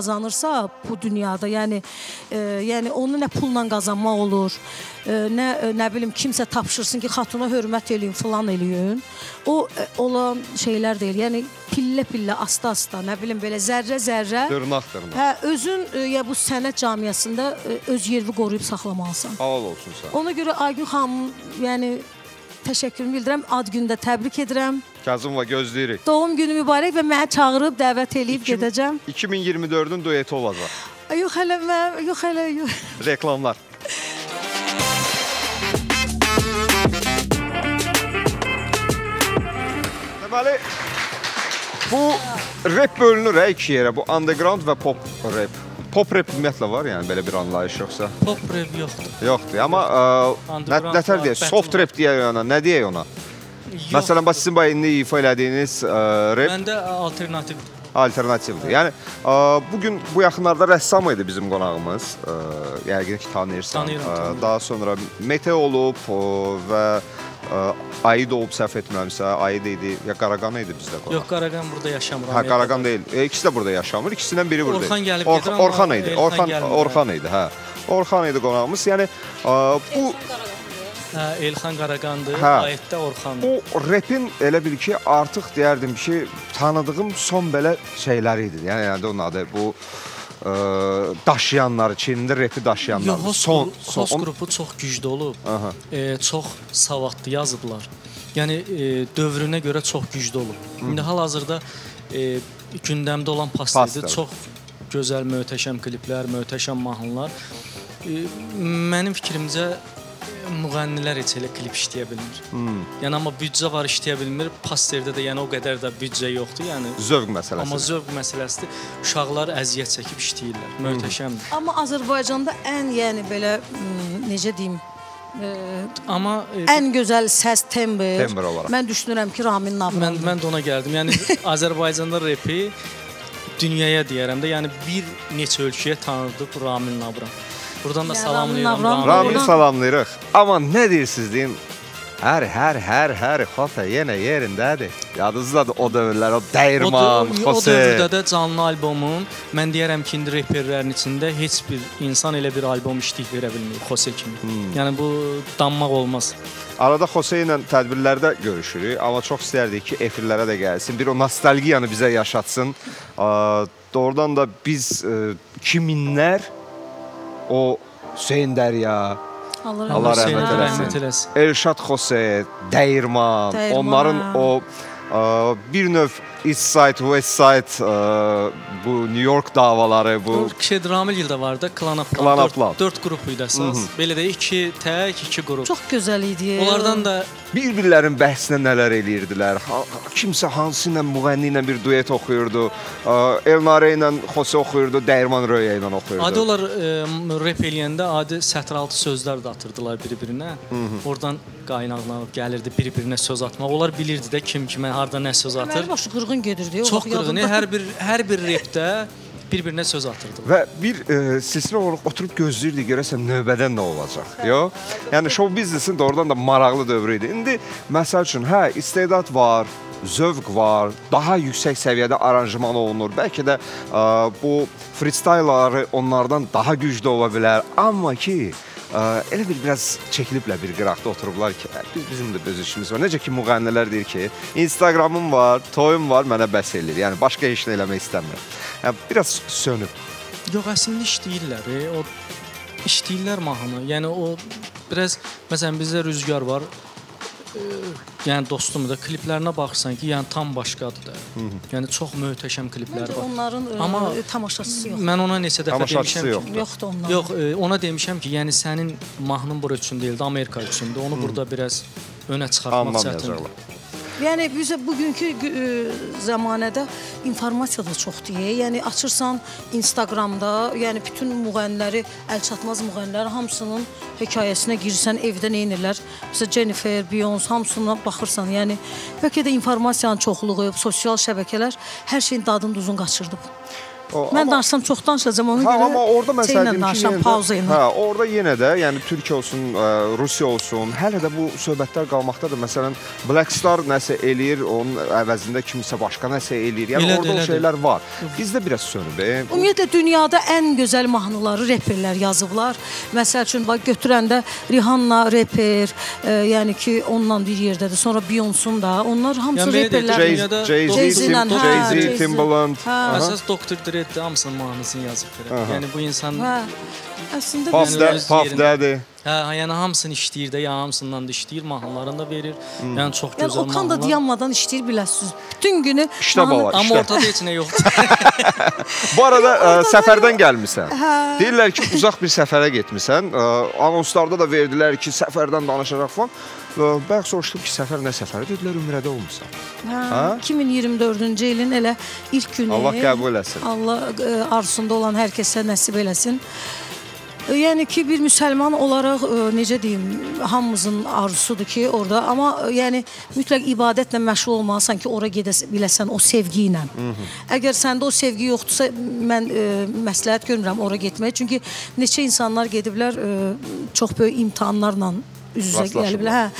qazanırsa bu dünyada, yəni e, yəni onu nə pulla qazanmaq olur, e, nə e, nə bilim kimsə tapşırsın ki, xatuna hörmət eləyin, falan eləyin. O e, olan şeylər deyil. Yəni pillə-pillə, asta-asta, nə bilim belə zərrə-zərrə dırnaq-dırnaq. Hə, özün e, ya bu sənət cəmiyyəsində e, öz yerini qoruyub saxlamalısan. Halal olsun sən. Ona görə Aygün xanım, yəni təşəkkürümü bildirəm, ad gündə təbrik edirəm. Kazımla gözləyirik. Doğum günü mübarək və mənə çağırıb, dəvət eləyib gedəcəm. iki min iyirmi dördün dueti olacaq. Yox hələ mən, yox hələ, yox. Reklamlar. Deməli, bu rap bölünür hə iki yerə. Bu underground və pop rap. Pop rap ümumiyyətlə var, yəni belə bir anlayış yoxsa? Pop rap yoxdur. Yoxdur, amma nətər deyək, soft rap deyək ona, nə deyək ona? Məsələn, bax sizin indi ifa elədiyiniz rap məndə alternativ alternativdir. Yəni bugün bu yaxınlarda rəssam idi bizim qonağımız. Yəqin ki tanıyırsan. Tanıyıram. Daha sonra Mete olub və Ayı olub, səhv etmirəmsə, Ayı idi, ya Qaraqan idi bizdə qonaq. Yox, Qaraqan burada yaşamır. Hə, Qaraqan deyil. E, ikisi də burada yaşamır. İkisindən biri burada. Orxan gəlib Or gedir, Orxan idi. Orxan, gəlmir. Orxan idi, hə. Orxan idi qonağımız. Yəni bu Hə, Elxan Qaraqandır, hə, Ayətdə Orxandır. O rapin elə bil ki, artıq deyərdim ki, tanıdığım son belə şeyləri idi. Yəni, yəni onun adı bu ə, daşıyanları, Çinində rapi daşıyanları. Yox, son, son Host qrupu çox güclü olub. Aha. E, çox savadlı yazıblar. Yəni e, dövrünə görə çox güclü olub. İndi hal-hazırda e, gündəmdə olan Pasteldir. Çox gözəl, möhtəşəm kliplər, möhtəşəm mahnılar. E, mənim fikrimcə müğənnilər heç elə klip işləyə bilmir. Hmm. Yəni amma büdcə var, işləyə bilmir. Pasteldə də yəni o qədər də büdcə yoxdur. Yəni zövq məsələsi. Amma zövq məsələsidir. Uşaqlar əziyyət çəkib işləyirlər. Möhtəşəmdir. Hmm. Amma Azərbaycanda ən yəni belə necə deyim, e, amma e, ən gözəl səs tembr. Tembr olaraq. Mən düşünürəm ki, Ramin Nabran. Mən mən də ona gəldim. Yəni Azərbaycanda repi dünyaya deyərəm də, yəni bir neçə ölkəyə tanıdıb Ramin Nabran. Buradan da Ya, salamlayıram. Ramin Ramini salamlayırıq. Amma nə deyirsiniz deyim? Hər, hər, hər, hər xota yenə yerindədir. Yadınızdadır o dövrlər, o dəyirman, o, o, o dövrdə də canlı albomun, mən deyərəm ki, indi reperlərin içində heç bir insan elə bir albom işləyib verə bilmir, Xose kimi. Hmm. Yəni bu danmaq olmaz. Arada Xose ilə tədbirlərdə görüşürük, amma çox istərdik ki, efirlərə də gəlsin. Bir o nostalgiyanı bizə yaşatsın. Doğrudan da biz iki minlər o Hüseyn Dərya, Allah, Allah rəhmət rəhmət eləsin. eləsin. Elşad Xose, Dəyirman, Dəyirman, onların o ə, bir növ East Side, West Side, ə, bu New York davaları, bu Kişid Ramil də var da, Klanaplan. Klanaplan. dörd qrup idi əsas. Belə də iki tək, iki qrup. çox gözəl idi. Onlardan da bir-birlərin bəhsinə nələr eləyirdilər. Ha, kimsə hansı ilə müğənni ilə bir duet oxuyurdu. Elnarə ilə Xose oxuyurdu, Dəyirman Röyə ilə oxuyurdu. adi onlar e, rap eləyəndə adi sətraltı sözlər də atırdılar bir-birinə. Oradan qaynaqlanıb gəlirdi bir-birinə söz atmaq. Onlar bilirdi də kim kimə harda nə söz atır. Mənim başı qırğın gedirdi. Çox qırğın. Hər bir hər bir rapdə bir-birinə söz atırdılar. Və bir e, silsilə olaraq oturub gözləyirdik görəsən növbədən nə olacaq. Yox? Yəni show biznesin doğrudan da maraqlı dövrü idi. İndi məsəl üçün hə, istedad var, zövq var, daha yüksək səviyyədə aranjman olunur. Bəlkə də ə, bu freestyle'ları onlardan daha güclü ola bilər. Amma ki, ə, elə bir biraz çəkiliblər bir qıraqda oturublar ki, biz bizim də öz işimiz var. Necə ki müğənnilər deyir ki, Instagramım var, toyum var, mənə bəs eləyir. Yəni başqa heç nə eləmək istəmirəm. Yəni biraz sönüb. Yox, əslində işləyirlər. E, o işləyirlər mahnı. Yəni o biraz məsələn bizdə Rüzgar var. E, yəni dostum da kliplərinə baxırsan ki, yəni tam başqadır da. Hı -hı. Yəni çox möhtəşəm kliplər var. Onların Amma e, tamaşaçısı yox. Mən ona neçə dəfə Tamaşaçısı demişəm yoxdur. ki, Yoxdur onların. yox, e, ona demişəm ki, yəni sənin mahnın bura üçün deyildi, Amerika üçündür. Onu Hı. burada biraz önə çıxartmaq çətindir. Yəni bizə bugünkü e, zamanədə informasiya da çoxdur. Yəni açırsan Instagramda, yəni bütün müğənniləri, əlçatmaz müğənniləri hamısının hekayəsinə girirsən, evdə nə edirlər? Məsələn Jennifer, Beyoncé hamısına baxırsan. Yəni bəlkə də informasiyanın çoxluğu, sosial şəbəkələr hər şeyin dadını duzunu qaçırdıb. Mən danışsam çox danışacağam ona görə. Hə, amma orada məsəl deyim ki, yenə pauza ilə. Hə, orada yenə də, yəni Türkiyə olsun, Rusiya olsun, hələ də bu söhbətlər qalmaqdadır. Məsələn, Black Star nəsə eləyir, onun əvəzində kimsə başqa nəsə eləyir. Yəni orada o şeylər var. Bizdə biraz sönüb. Ümumiyyətlə dünyada ən gözəl mahnıları reperlər yazıblar. Məsəl üçün bax götürəndə Rihanna reper, yəni ki, onunla bir yerdədir. Sonra Beyoncé da, onlar hamısı reperlər. Jay-Z, Timbaland. Əsas doktor Dre-də hamısının mahnısını yazıb. Yəni bu insan əslində Puff Daddy. Hə, yəni hamısını işləyir də, yəni hamısından da işləyir, mahnılarını da verir. Yəni çox gözəl mahnılar. Okan da dayanmadan işləyir biləsiniz. Bütün günü İşdə bala, amma ortada heç nə yoxdur. Bu arada səfərdən gəlmisən. Deyirlər ki, uzaq bir səfərə getmisən. Anonslarda da verdilər ki, səfərdən danışacaq falan. Bəx soruşdum ki, səfər nə səfəri? Dedilər, Ümrədə olmuşsan. Hə, iki min iyirmi dördüncü ilin elə ilk günü. Allah qəbul eləsin. Allah arzusunda olan hər kəsə nəsib eləsin. Yəni ki, bir müsəlman olaraq, necə deyim, hamımızın arzusudur ki, orada. Amma yəni, mütləq ibadətlə məşğul olmalısan ki, ora gedə biləsən o sevgi ilə. Əgər səndə o sevgi yoxdursa, mən məsləhət görmürəm ora getməyə. Çünki neçə insanlar gediblər, çox böyük imtihanlarla üz-üzə gəliblər.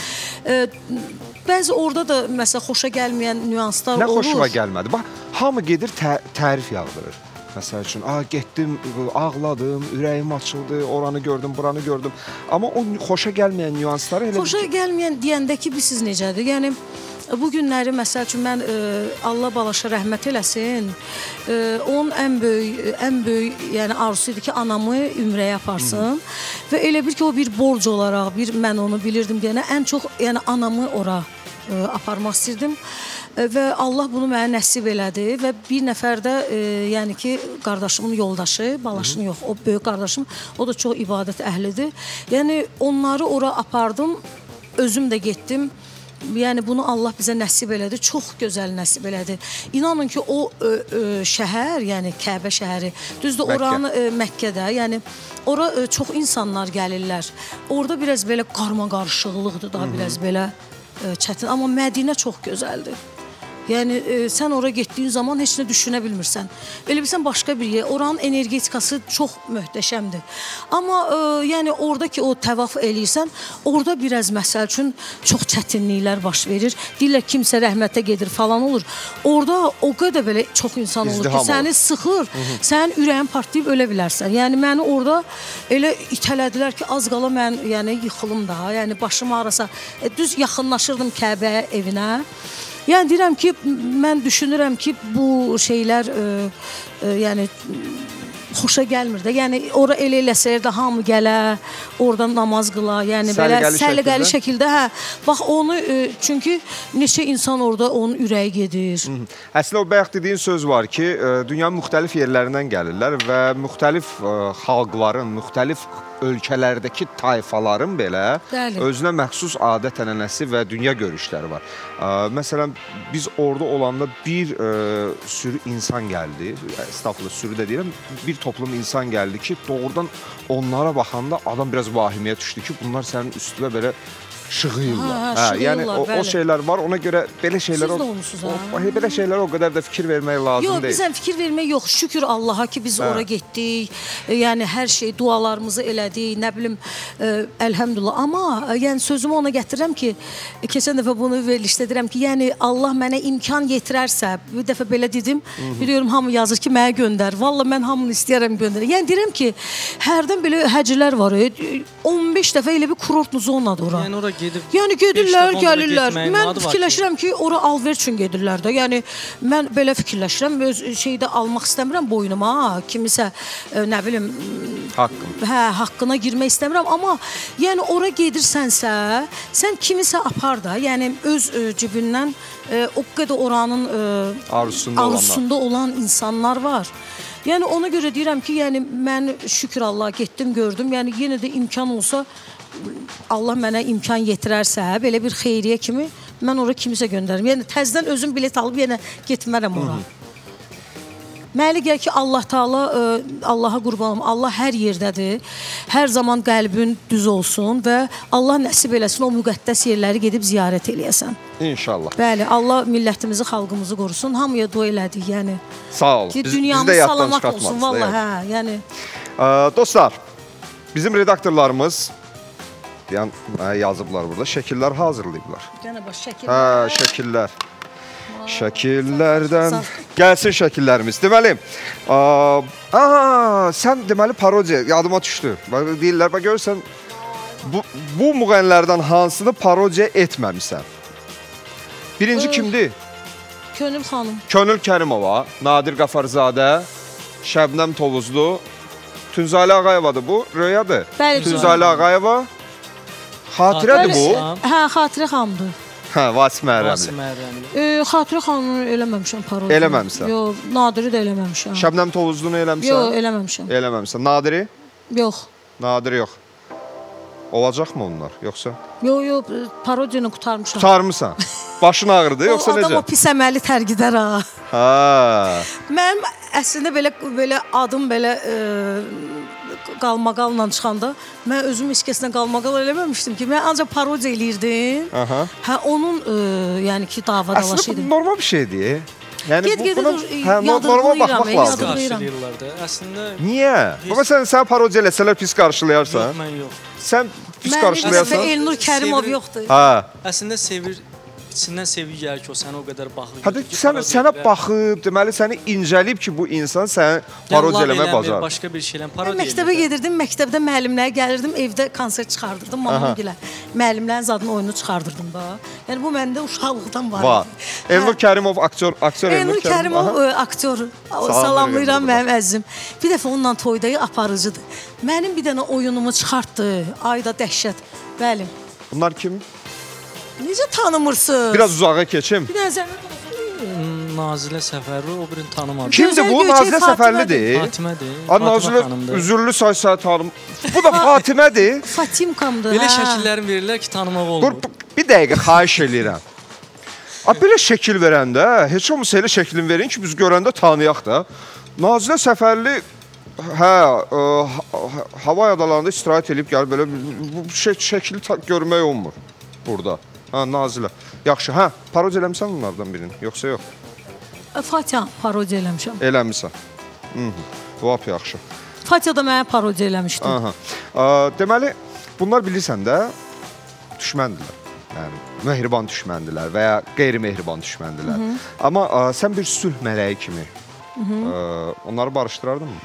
Bəzi orada da, məsələn, xoşa gəlməyən nüanslar olur. Nə xoşuma gəlmədi? Bax, hamı gedir, tərif yağdırır. Məsəl üçün, getdim, ağladım, ürəyim açıldı, oranı gördüm, buranı gördüm. Amma o xoşa gəlməyən nüansları elə... Xoşa gəlməyən deyəndə ki, siz necədir? Yəni, bu günləri, məsəl üçün, mən Allah balaşa rəhmət eləsin, onun ən böyük, ən böyük, yəni arzusu idi ki, anamı ümrəyə aparsın və elə bir ki, o bir borc olaraq, bir mən onu bilirdim deyənə, ən çox, yəni anamı ora aparmaq istirdim. Və Allah bunu mənə nəsib elədi və bir nəfər də, yəni ki, qardaşımın yoldaşı, balaşını yox, o böyük qardaşım, o da çox ibadət əhlidir. Yəni, onları ora apardım, özüm də getdim. Yəni, bunu Allah bizə nəsib elədi, çox gözəl nəsib elədi. İnanın ki, o şəhər, yəni Kəbə şəhəri, düzdür, oranı Məkkədə, yəni, ora çox insanlar gəlirlər. Orada biraz belə qarma-qarışıqlıqdır da, biraz belə çətin. Amma Mədinə çox gözəldir. Yəni, sən ora getdiyin zaman heç nə düşünə bilmirsən. Elə bilsən, başqa bir yer. Oranın energetikası çox möhtəşəmdir. Amma, yəni, orada ki, o təvaf eləyirsən, orada biraz, məsəl üçün, çox çətinliklər baş verir. Deyirlər, kimsə rəhmətə gedir, falan olur. Orada o qədər belə çox insan olur ki, səni sıxır, sənin ürəyin partlayıb ölə bilərsən. Yəni, məni orada elə itələdilər ki, az qala mən, yəni, yıxılım da, yəni, başım ağrasa, düz yaxınlaşırdım Kəbə evinə. Yəni, deyirəm ki, mən düşünürəm ki, bu şeylər, yəni, xoşa gəlmir də. Yəni, ora elə eləsəyir də hamı gələ, oradan namaz qıla, yəni, belə səliqəli şəkildə, hə. Bax, onu, çünki neçə insan orada onun ürəyi gedir. Əslində, o bayaq dediyin söz var ki, dünyanın müxtəlif yerlərindən gəlirlər və müxtəlif xalqların, müxtəlif ölkələrdəki tayfaların belə özünə məxsus adət-ənənəsi və dünya görüşləri var. Məsələn, biz orada olanda bir sürü insan gəldi, estağfurullah, sürü də deyirəm, bir toplum insan gəldi ki, doğrudan onlara baxanda adam biraz vahimiyə düşdü ki, bunlar sənin üstünə belə şığıyırlar. Yəni, o şeylər var, ona görə belə şeylər belə şeylərə o qədər də fikir vermək lazım deyil. Yox, bizən fikir vermək yox. Şükür Allaha ki, biz ora getdik. Yəni, hər şey, dualarımızı elədik, nə bilim, əlhəmdülillah. Amma, yəni, sözümü ona gətirirəm ki, keçən dəfə bunu verilişdə deyirəm ki, yəni, Allah mənə imkan yetirərsə, bir dəfə belə dedim, biliyorum, hamı yazır ki, mənə göndər. Valla, mən hamını istəyərəm göndər. Yəni, deyirəm ki, hərdən belə həcilər var. on beş dəfə elə bir kurort zonadır ora. Yəni, ora gedib, yəni gedirlər, gəlirlər. Mən fikirləşirəm ki, ora alver üçün gedirlər də. Yəni, mən belə fikirləşirəm, öz şeydə almaq istəmirəm boynuma, kimisə, nə bilim, hə, haqqına girmək istəmirəm. Amma, yəni, ora gedirsənsə, sən kimisə apar da, yəni, öz cibindən o qədər oranın arzusunda olan insanlar var. Yəni, ona görə deyirəm ki, yəni, mən şükür Allah getdim, gördüm. Yəni, yenə də imkan olsa, Allah mənə imkan yetirərsə, belə bir xeyriyyə kimi, mən ora kimisə göndərim. Yəni, təzdən özüm bilet alıb, yenə getmərəm ora. Mənə gəlir ki, Allah Taala Allaha qurbanım. Allah hər yerdədir. Hər zaman qəlbin düz olsun və Allah nəsib eləsin o müqəddəs yerləri gedib ziyarət eləyəsən. İnşallah. Bəli, Allah millətimizi, xalqımızı qorusun. Hamıya dua elədik, yəni. Sağ ol. Ki, Biz, dünyamız biz də yaddan salamat çıxartmadınız. olsun, vallahi, hə, yəni. Ə, dostlar, bizim redaktorlarımız yəni, yazıblar burada, şəkillər hazırlayıblar. Yenə baş şəkillər. Hə, şəkillər. Şəkillərdən gəlsin şəkillərimiz. Deməli, a, aha, sən deməli parodiya yadıma düşdü. Bax deyirlər, bax görürsən bu bu müğənnilərdən hansını parodiya etməmisən? Birinci Ö, kimdir? Könül xanım. Könül Kərimova, Nadir Qafarzadə, Şəbnəm Tovuzlu, Tünzalə Ağayevadır bu, Röyadır. Bəli, Tünzalə Ağayeva. Xatirədir bu. Hə, Xatirə xanımdır. Hə, Vasif Məhərrəmli. Vasif Məhərrəmli. E, Xatirə xanımı eləməmişəm parodiya. Eləməmisən? Yox, Nadiri də eləməmişəm. Şəbnəm Tovuzlunu eləmisən? Yox, eləməmişəm. Eləməmisən. Nadiri? Yox. Nadiri yox. Olacaqmı onlar, yoxsa? Yox, yox, parodiyanı qutarmışam. Qutarmısan. Başın ağrıdı, yoxsa necə? O adam o pis əməli tərgidər ha. Ha. Mənim əslində belə belə adım belə e, qalmaqalla çıxanda mən özüm heç kəslə qalmaqal eləməmişdim ki, mən ancaq parodiya eləyirdim. Aha. Hə onun e, yəni ki davadalaşı Əslində idi. bu normal bir şeydir. Yəni Get, bu get, buna dur, hə, normal baxmaq lazım. Qarşılayırlar da. Əslində Niyə? Baba sən sən parodiya eləsələr pis qarşılayarsan. yox, mən yox. Sən pis Mənim qarşılayarsan. Elnur Kərimov Sevir- yoxdur. Hə. Əslində sevir, içindən sevgi gəlir ki, o sənə o qədər baxır. Hadi sən sənə baxıb, deməli səni incəlib ki, bu insan səni parodiya eləməyə bacar. Başqa bir şeylə Mən parodiya məktəbə gedirdim, məktəbdə müəllimlərə gəlirdim, evdə konsert çıxardırdım, mamamgilə. Müəllimlərin zadının oyununu çıxardırdım da. Yəni bu məndə uşaqlıqdan var. Var. Elnur Kərimov aktyor, aktyor Elnur Kərimov ə, aktyor. Salamlayıram mənim əzizim. Bir dəfə onunla toyda aparıcıdır. Mənim bir dənə oyunumu çıxartdı. Ayda dəhşət. Bəli. Bunlar kim? Necə tanımırsınız? Biraz uzağa keçim. Bir dənə zəhmət olsun. Nazilə Səfərli, o birini tanımadım. Kimdir bu? Gözəl Nazilə Göyçək Səfərlidir. Fatimədir. Ad Nazilə üzürlü say-say tanım. Bu da Fatimədir. Fatimkamdır. Belə hə. şəkillərini verirlər ki, tanımaq Dur olmur. bir dəqiqə xahiş eləyirəm. A belə şəkil verəndə, heç olmasa elə şəklin verin ki, biz görəndə tanıyaq da. Nazilə Səfərli hə, ə, hava adalarında istirahət edib gəl belə bu şək şəkli görmək olmur burada. Ha, Nazilə. Yaxşı, hə, parodiya eləmisən bunlardan birini, yoxsa yox? Fatih parodiya eləmişəm. Eləmisən. Mhm. Lap yaxşı. Fatih da mənə parodiya eləmişdi. Aha. Ə, deməli, bunlar bilirsən də düşməndilər. Yəni mehriban düşməndilər və ya qeyri-mehriban düşməndilər. Hı -hı. Amma ə, sən bir sülh mələyi kimi Hı -hı. Ə, onları barışdırardınmı?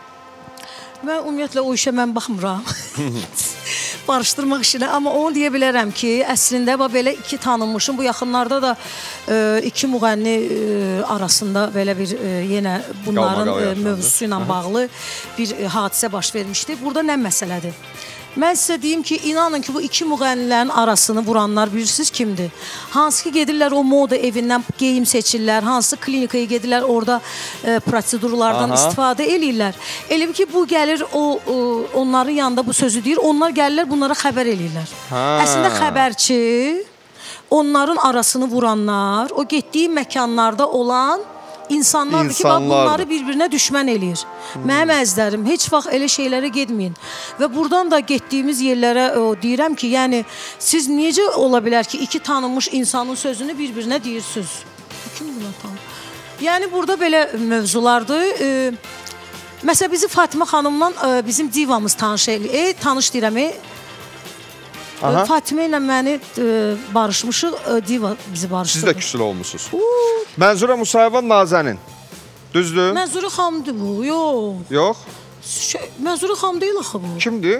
Mən ümumiyyətlə o işə mən baxmıram. Barışdırmaq işinə, amma onu deyə bilərəm ki, əslində belə iki tanınmışım. Bu yaxınlarda da e, iki müğənni e, arasında belə bir e, yenə bunların e, mövzusu ilə bağlı bir e, hadisə baş vermişdi. Burada nə məsələdir? Mən sizə deyim ki, inanın ki, bu iki müğənnilərin arasını vuranlar bilirsiniz kimdir? Hansı ki, gedirlər o moda evindən geyim seçirlər, hansı klinikaya gedirlər, orada e, prosedurlardan Aha. istifadə eləyirlər. Elə ki, bu gəlir, o, o onların yanında bu sözü deyir, onlar gəlirlər, bunlara xəbər eləyirlər. Ha. Əslində xəbərçi, onların arasını vuranlar, o getdiyi məkanlarda olan İnsanlardır ki, bunları bir-birinə düşmən eləyir. Hmm. Mənim əzlərim, heç vaxt elə şeylərə getməyin. Və buradan da getdiyimiz yerlərə o, deyirəm ki, yəni siz necə ola bilər ki, iki tanınmış insanın sözünü bir-birinə deyirsiniz? Kim buna tanır? Yəni burada belə mövzulardır. E, məsələn, bizi Fatimə xanımla e, bizim divamız tanış eləyir. E, tanış deyirəm, e, Aha. Fatimə ilə məni e, barışmışıq, e, diva bizi barışdırdı. Siz də küsül olmuşsunuz. Mənzurə Musayeva Nazənin. Düzdür? Mənzurə xanımdır bu, yox. Yox? Şey, Mənzurə xanım deyil axı bu. Kimdir?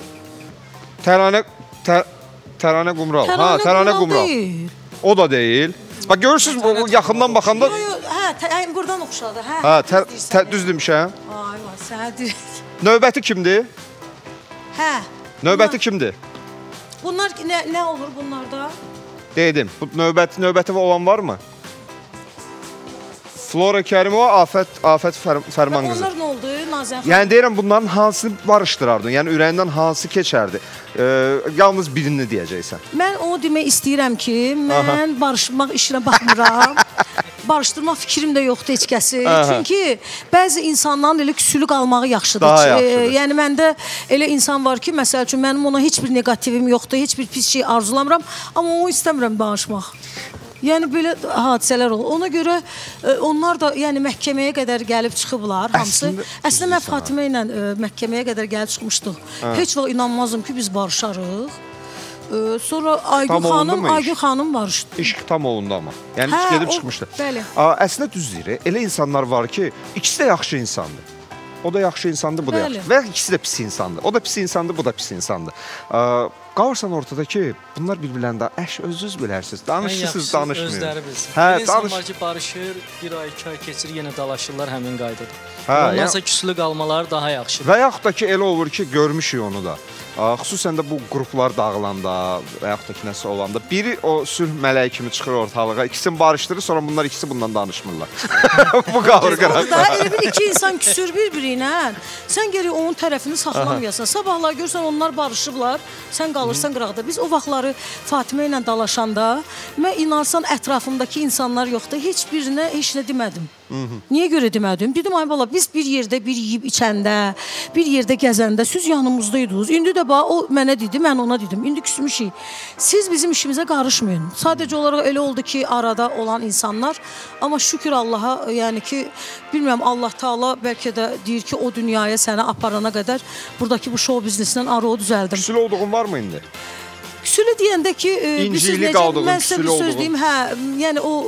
Təranə, tə, Təranə Qumral. Təranə ha, Təranə Qumral deyil. O da deyil. Bax görürsünüz, bu yaxından baxanda... Yo, yo, hə, tə, buradan oxşadı. Hə, hə tə, tə, düz demişəm. Ay, var, sənə deyil. Növbəti kimdir? Hə. Növbəti bunlar, kimdir? Bunlar nə, nə olur bunlarda? Dedim, bu növbəti, növbəti olan varmı? Flora Kərimova, Afət, Afət Fər, Fərman qızı. Onlar nə oldu, Nazən xanım? Yəni deyirəm, bunların hansını barışdırardın? Yəni ürəyindən hansı keçərdi? Ee, yalnız birini deyəcəksən. Mən onu demək istəyirəm ki, mən Aha. barışmaq işinə baxmıram. barışdırma fikrim də yoxdur heç kəsi. Çünki bəzi insanların elə küsülü qalmağı yaxşıdır. Daha yaxşıdır. Yəni məndə elə insan var ki, məsəl üçün mənim ona heç bir negativim yoxdur, heç bir pis şey arzulamıram, amma o istəmirəm danışmaq. Yəni belə hadisələr olur. Ona görə onlar da yəni məhkəməyə qədər gəlib çıxıblar hamısı. Əslində mən Fatimə ilə məhkəməyə qədər gəlib çıxmışdıq. Heç vaxt inanmazdım ki, biz barışarıq. Sonra Aygün xanım, Aygün xanım barışdı. İş tam olundu amma. Yəni hə, gedib o, çıxmışdı. Bəli. Əslində düz deyir. Elə insanlar var ki, ikisi də yaxşı insandır. O da yaxşı insandır, bu da bəli. yaxşı. Və ikisi də pis insandır. O da pis insandır, bu da pis insandır. Qalırsan ortada ki, bunlar bir-birlərində əş özünüz bilərsiniz, danışırsınız, danışmıyor. Özləri bilsin. Hə, bir insan danış... var ki, barışır, bir ay, iki ay keçir, yenə dalaşırlar həmin qaydada. Hə, ondansa yəni... küslü qalmaları daha yaxşıdır. Və yaxud da ki, elə olur ki, görmüşük onu da. Xüsusən də bu qruplar dağılanda və yaxud da ki, nəsə olanda biri o sülh mələyi kimi çıxır ortalığa, ikisini barışdırır, sonra bunlar ikisi bundan danışmırlar. Bu qalır qıraq. Orada elə bir iki insan küsür bir-biri ilə, sən geri onun tərəfini saxlamayasan. Sabahlar görsən onlar barışıblar, sən qalırsan qıraqda. Biz o vaxtları Fatimə ilə dalaşanda, mən inansan ətrafımdakı insanlar yoxdur, heç birinə heç nə demədim. Niyə görə demədim? Dedim, ay bala, biz bir yerdə, bir yiyib içəndə, bir yerdə gəzəndə, siz yanımızdaydınız. İndi də bax, o mənə dedi, mən ona dedim. İndi küsmüşük. Siz bizim işimizə qarışmayın. Sadəcə olaraq elə oldu ki, arada olan insanlar. Amma şükür Allaha, yəni ki, bilmirəm, Allah Taala bəlkə də deyir ki, o dünyaya səni aparana qədər buradakı bu show biznesindən arı o düzəldim. Küsülü olduğun var mı indi? Küsülü deyəndə ki, İncilik qaldığın, mən sizə küsülü bir söz olduğun. deyim, hə, yəni o...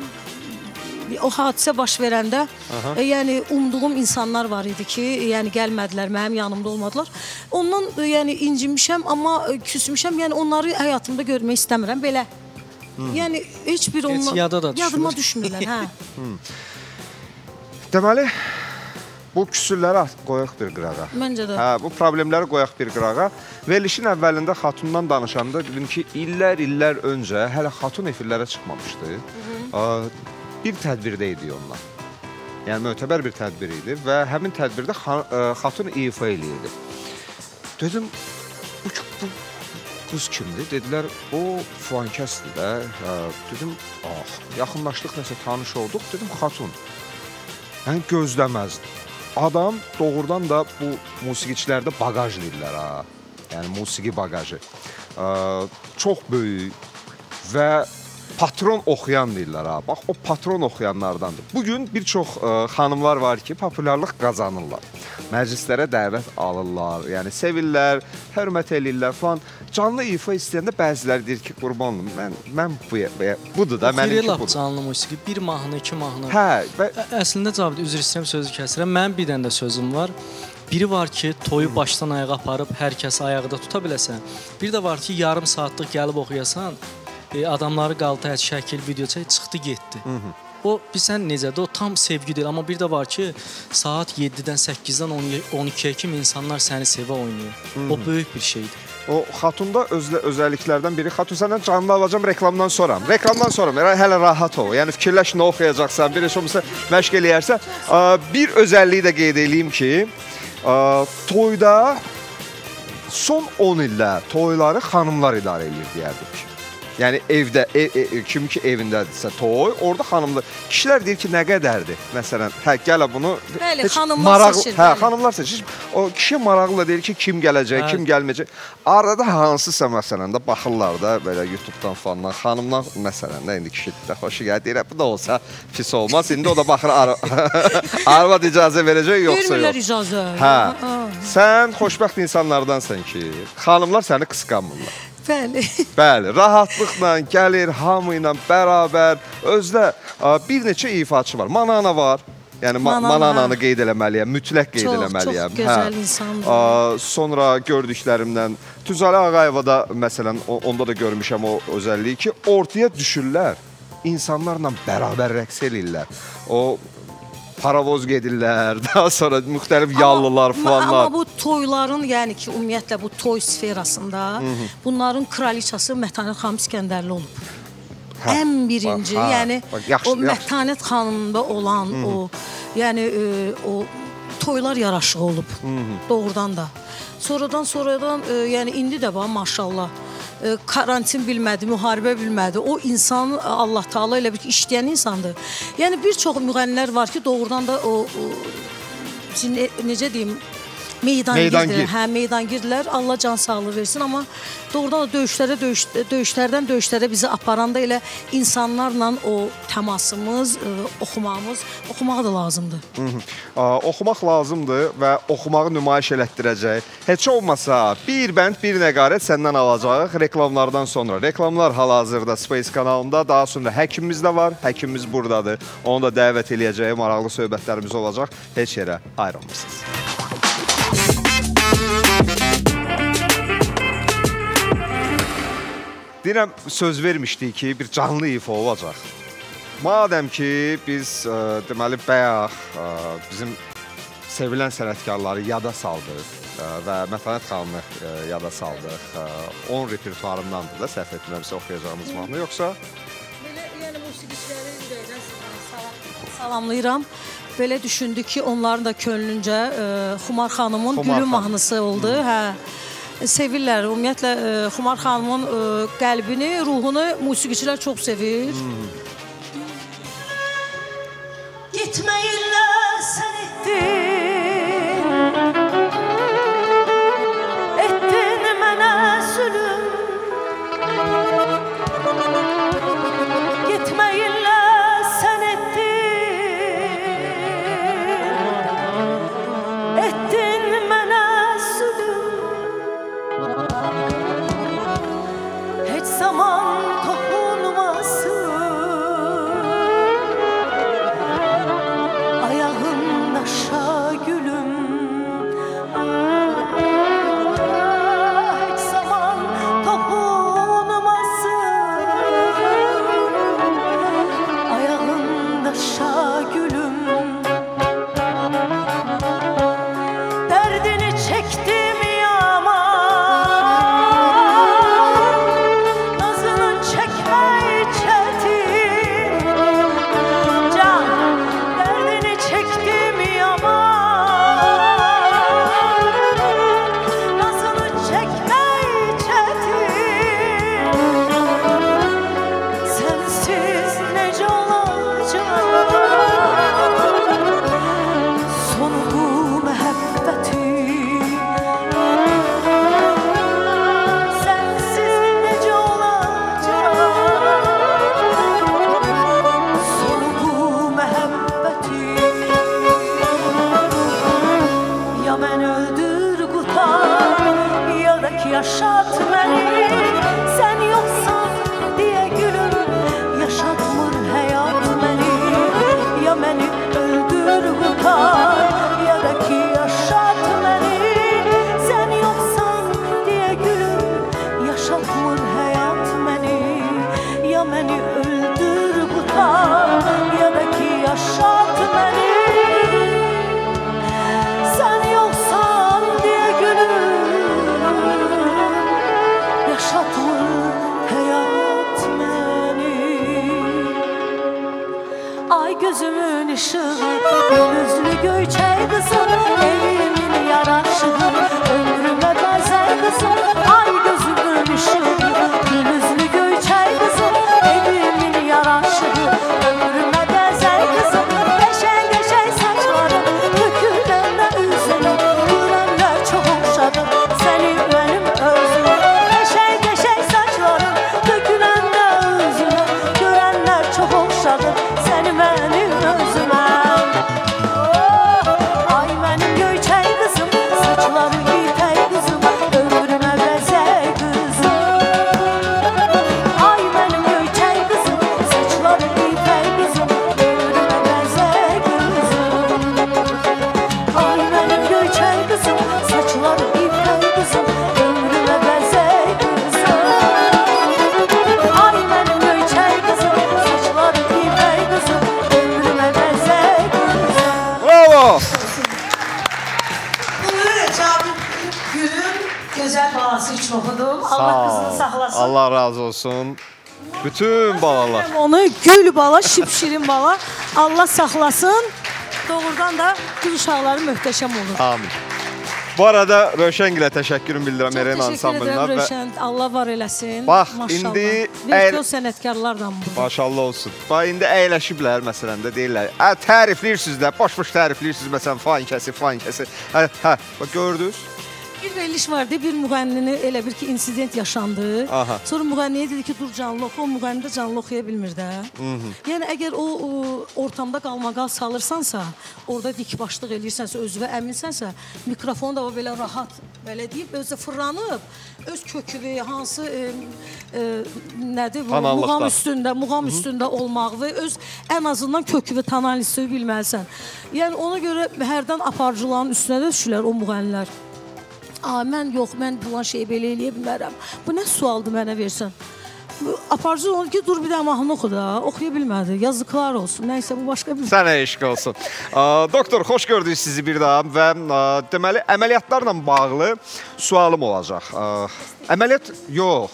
O hadisə baş verəndə, e, yəni umduğum insanlar var idi ki, yəni gəlmədilər, mənim yanımda olmadılar. Ondan e, yəni incinmişəm, amma e, küsmüşəm, yəni onları həyatımda görmək istəmirəm, belə. Hmm. Yəni heç bir onlar yadıma düşmürlər, hə. Hmm. Deməli, bu küsürləri qoyaq bir qırağa. Məncə də. Hə, bu problemləri qoyaq bir qırağa. Verilişin əvvəlində Xatundan danışanda dedim ki, illər, illər öncə hələ Xatun efirlərə çıxmamışdı. Hı -hı. Bir tədbirdə idi onlar. Yəni, mötəbər bir tədbir idi və həmin tədbirdə Xatun ifa eləyirdi. Dedim, bu, bu qız kimdir? Dedilər, o filankəsdir də. Dedim, ah, yaxınlaşdıq, nəsə tanış olduq. Dedim, Xatun. Yəni, gözləməzdim. Adam doğrudan da bu musiqiçilərdə bagaj deyirlər, ha. Yəni, musiqi bagajı. Çox böyük və patron oxuyan deyirlər, ha. Bax, o patron oxuyanlardandır. Bugün bir çox ə, xanımlar var ki, populyarlıq qazanırlar. Məclislərə dəvət alırlar, yəni sevirlər, hörmət eləyirlər falan. Canlı ifa istəyəndə bəziləri deyir ki, qurbanım, mən, mən bu, budur da, mənimki budur. Oxuyur canlı musiqi, bir mahnı, iki mahnı. Hə. Və... Əslində, Cavid, üzr istəyirəm, sözü kəsirəm. Mənim bir dənə də sözüm var. Biri var ki, toyu başdan ayağa aparıb hər kəs ayaqda tuta biləsən. Bir də var ki, yarım saatlıq gəlib oxuyasan, E, adamları qaldı, şəkil, video çək, çıxdı, getdi. Hı -hı. O, bilsən necədir, o tam sevgi deyil. Amma bir də var ki, saat yeddidən, səkkizdən on ikiyə kimi insanlar səni sevə oynayır. Hı -hı. O böyük bir şeydir. O, Xatunda özlə, özəlliklərdən biri. Xatun, səndən canlı alacağım reklamdan sonra. Reklamdan sonra, hələ rahat ol. Yəni, fikirləş nə oxuyacaqsan, bir eş olmasa məşq eləyərsən. Bir özəlliyi də qeyd edeyim ki, toyda son on ildə toyları xanımlar idarə edir, deyərdik. Yəni evdə, ev, ev, kim ki evindədirsə toy, orada xanımlar, kişilər deyir ki, nə qədərdir? Məsələn, hə, gələ bunu... Bəli, xanımlar maraqlı, seçir. Hə, xanımlar seçir. O kişi maraqlı deyir ki, kim gələcək, hə. Kim gəlməyəcək. Arada hansısa məsələn də baxırlar da, belə YouTube-dan falandan, xanımdan məsələn də, indi kişi də xoşu gəlir, deyir, bu da olsa pis olmaz. İndi o da baxır, arvad icazə verəcək, yoxsa yox. Vermirlər icazə. Hə, sən xoşbəxt insanlardansan ki, xanımlar səni qısqanmırlar. Bəli. Bəli, rahatlıqla gəlir, hamı ilə bərabər. Özdə bir neçə ifaçı var. Manana var. Yəni Manana. Manananı qeyd eləməliyəm, mütləq qeyd çox, eləməliyəm. Çox gözəl hə. insandır. Sonra gördüklərimdən Tüzalə Ağayeva da məsələn onda da görmüşəm o özəlliyi ki, ortaya düşürlər, insanlarla bərabər rəqs eləyirlər. O paravoz gedirlər, daha sonra müxtəlif yallılar falanlar. Amma bu toyların, yəni ki, ümumiyyətlə bu toy sferasında Hı -hı. bunların kraliçası Mətanət xanım İskəndərli olub. Hə, ən birinci, bax, yəni bax, yaxşı, o Mətanət xanımda olan Hı -hı. o, yəni e, o toylar yaraşığı olub, Hı -hı. doğrudan da. Sonradan, sonradan, e, yəni indi də var maşallah. karantin bilmədi, müharibə bilmədi. O insan Allah Taala elə bir işləyən insandır. Yəni bir çox müğənnilər var ki, doğrudan da o, o necə deyim, meydangirdirlər. Hə, meydangirdirlər. Allah can sağlığı versin, amma doğrudan da döyüşlərə, döyüş, döyüşlərdən döyüşlərə bizi aparanda elə insanlarla o təmasımız, ə, oxumağımız, oxumaq da lazımdır. Hı -hı. Aa, oxumaq lazımdır və oxumağı nümayiş elətdirəcək. Heç olmasa bir bənd, bir nəqarət səndən alacaq reklamlardan sonra. Reklamlar hal-hazırda Space kanalında, daha sonra həkimimiz də var. Həkimimiz buradadır. Onu da dəvət eləyəcək, maraqlı söhbətlərimiz olacaq. Heç yerə ayrılmırsınız. Deyirəm, söz vermişdik ki, bir canlı ifa olacaq. Madəm ki, biz ə, deməli bayaq ə, bizim sevilən sənətkarları yada saldıq ə, və Mətanət xanımı ə, yada saldıq. Ə, onun repertuarındandır da səhv etmirəmsə oxuyacağımız mahnı, yoxsa? Belə, yəni musiqiçiləri ürəkdən salamlayıram. Belə düşündük ki, onların da könlüncə ə, Xumar xanımın Xumar Gülü xanım. mahnısı oldu. Hmm. Hə. Sevirlər. Ümumiyyətlə, ə, Xumar xanımın ə, qəlbini, ruhunu musiqiçilər çox sevir. Hmm. Gitmeyinler sen ettin, ettin mənə zulüm. Gitmeyinler sen ettin, ettin mənə zulüm. Heç zaman toxunmasın aşağı gülüm. Hiç zaman toxunmasın ayağında aşağı gülüm. Derdini çektim yaman, nazını çekmeyi çetin. Can, derdini çektim nazını çekmeyi çetin. Sensiz nece olacak sonu bu muhabbetin. Sensiz nece olacak sonu bu muhabbetin. Ya mən öldür qutar, ya da ki yaşat məni. Sən yoxsan deyə gülüm, yaşatmır həyat məni. Ya məni öldür qutar, ya da ki yaşat məni. Sən yoxsan deyə gülüm, yaşatmır həyat məni. Ya məni öldür qutar, ya da ki yaşat məni. Sen yoksan diye gülüm, yaşatmır hayat beni. Ay gözümün ışığı, gözlü göyçay kızım, evimin yaraşığı, ömrüme benzer kızım. Ay gözümün ışığı, gözlü göyçay kızım, evimin yaraşığı, ömrüme benzer kızım. Geçen geçen saçlarım dökülende üzüme, görenler çok okşadım seni benim özüme. Geçen geçen saçlarım dökülende üzüme, görenler çok okşadım seni benim özüme. Oh, ay benim göyçay kızım, saçları ipek kızım, ömrüme benzer kızım. Ay benim göyçay kızım, saçları ipek kızım, ömrüme benzer kızım. Ay benim göyçay kızım, saçları ipek kızım, ömrüme benzer kızım. Ay benim göyçay kızım, saçları ipek kızım, ömrüme benzer kızım. Bravo! Bunu Recep Gül'ün güzel balası için okudum. Allah kızını saklasın. Allah razı olsun. Bütün balalar. Onu gül bala, şipşirin bala. Allah saklasın. Doğrudan da kız uşaqları möhtəşəm olur. Amin. Bu arada Rövşəngilə təşəkkürüm bildirəm Eren ansamblına. Çox təşəkkür edirəm Rövşən. Allah var eləsin. Bax, maşallah. indi virtual sənətkarlarla burada. Maşallah olsun. Bax, indi əyləşiblər məsələn də deyirlər. Hə, tərifləyirsiniz də, boş-boş tərifləyirsiniz məsələn fan kəsi, fan kəsi. Hə, hə, bax gördünüz? Bir veriliş vardı, bir müğənnini elə bir ki, insident yaşandı. Aha. Sonra müğənniyə dedi ki, dur canlı oxu, o müğənni də canlı oxuya bilmir də. Yəni, əgər o, o ortamda qalmaqal salırsansa, orada dik başlıq eləyirsənsə, özünə əminsənsə, mikrofonu da o belə rahat, belə deyib, özü fırlanıb, öz köküvü, hansı e, e, nədir, muğam üstündə, muğam üstündə olmaq və öz ən azından köküvü, tonalisti bilməlisən. Yəni, ona görə hərdən aparıcıların üstünə də düşürlər o müğənnilər. Aa, mən yox, mən bulan şeyi belə eləyə bilmərəm. Bu nə sualdır mənə versən? Aparıcı onu ki, dur bir də mahnı oxu da, oxuya bilmədi. Yazıqlar olsun, nəysə bu başqa bir... Sənə eşq olsun. Doktor, xoş gördük sizi bir daha və deməli, əməliyyatlarla bağlı sualım olacaq. Əməliyyat yox.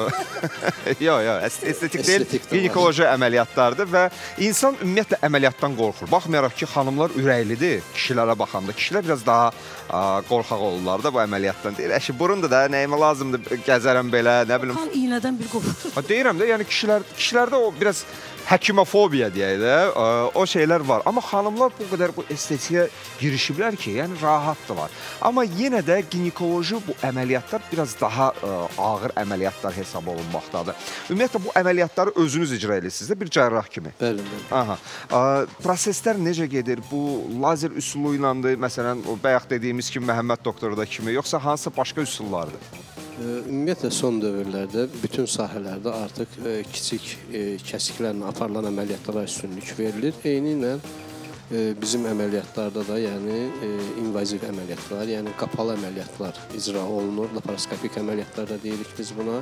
Yox, yox, estetik deyil, ginekoloji əməliyyatlardır və insan ümumiyyətlə əməliyyatdan qorxur. Baxmayaraq ki, xanımlar ürəklidir kişilərə baxanda. Kişilər biraz daha qorxaq olurlar da bu əməliyyatdan. Deyir, əşi, burundur da, nəyimə lazımdır, gəzərəm belə, nə bilim. Xan iynədən bir qorxur. Deyirəm də, yəni kişilər, kişilərdə o biraz həkimofobiya deyək də, o şeylər var. Amma xanımlar bu qədər bu estetiyə girişiblər ki, yəni rahatdırlar. Amma yenə də ginekoloji bu əməliyyatlar biraz daha ağır əməliyyatlar hesab olunmaqdadır. Ümumiyyətlə, bu əməliyyatları özünüz icra edirsiniz də bir cərrah kimi. Bəli, bəli. Aha. Proseslər necə gedir? Bu lazer üsulu ilədir, məsələn, o bayaq dediyimiz kimi Məhəmməd doktorda kimi, yoxsa hansısa başqa üsullardır? Ümumiyyətlə, son dövrlərdə bütün sahələrdə artıq kiçik kəsiklərlə aparılan əməliyyatlara üstünlük verilir. Eyni ilə bizim əməliyyatlarda da, yəni invaziv əməliyyatlar, yəni qapalı əməliyyatlar icra olunur. Laparoskopik əməliyyatlar da deyirik biz buna.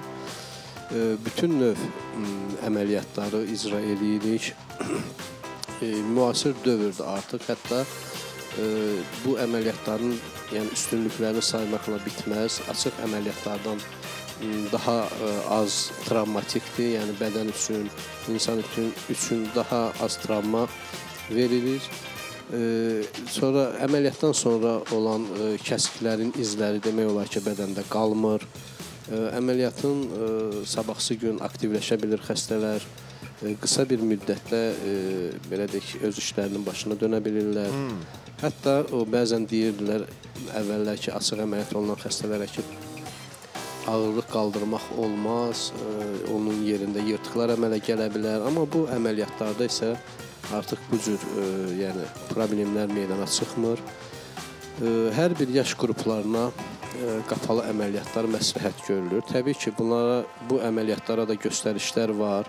Bütün növ əməliyyatları icra edirik. Müasir dövrdür artıq, hətta bu əməliyyatların yəni üstünlüklərini saymaqla bitməz. Açıq əməliyyatlardan daha az travmatikdir, yəni bədən üçün, insan üçün daha az travma verilir. Sonra əməliyyatdan sonra olan kəsiklərin izləri demək olar ki, bədəndə qalmır. Əməliyyatın sabahsı gün aktivləşə bilir xəstələr. Qısa bir müddətdə belə deyək ki, öz işlərinin başına dönə bilirlər. Hətta o bəzən deyirdilər əvvəllər ki, açıq əməliyyat olunan xəstələrə ki, ağırlıq qaldırmaq olmaz, onun yerində yırtıqlar əmələ gələ bilər. Amma bu əməliyyatlarda isə artıq bu cür yəni, problemlər meydana çıxmır. Hər bir yaş qruplarına qapalı əməliyyatlar məsləhət görülür. Təbii ki, bunlara, bu əməliyyatlara da göstərişlər var.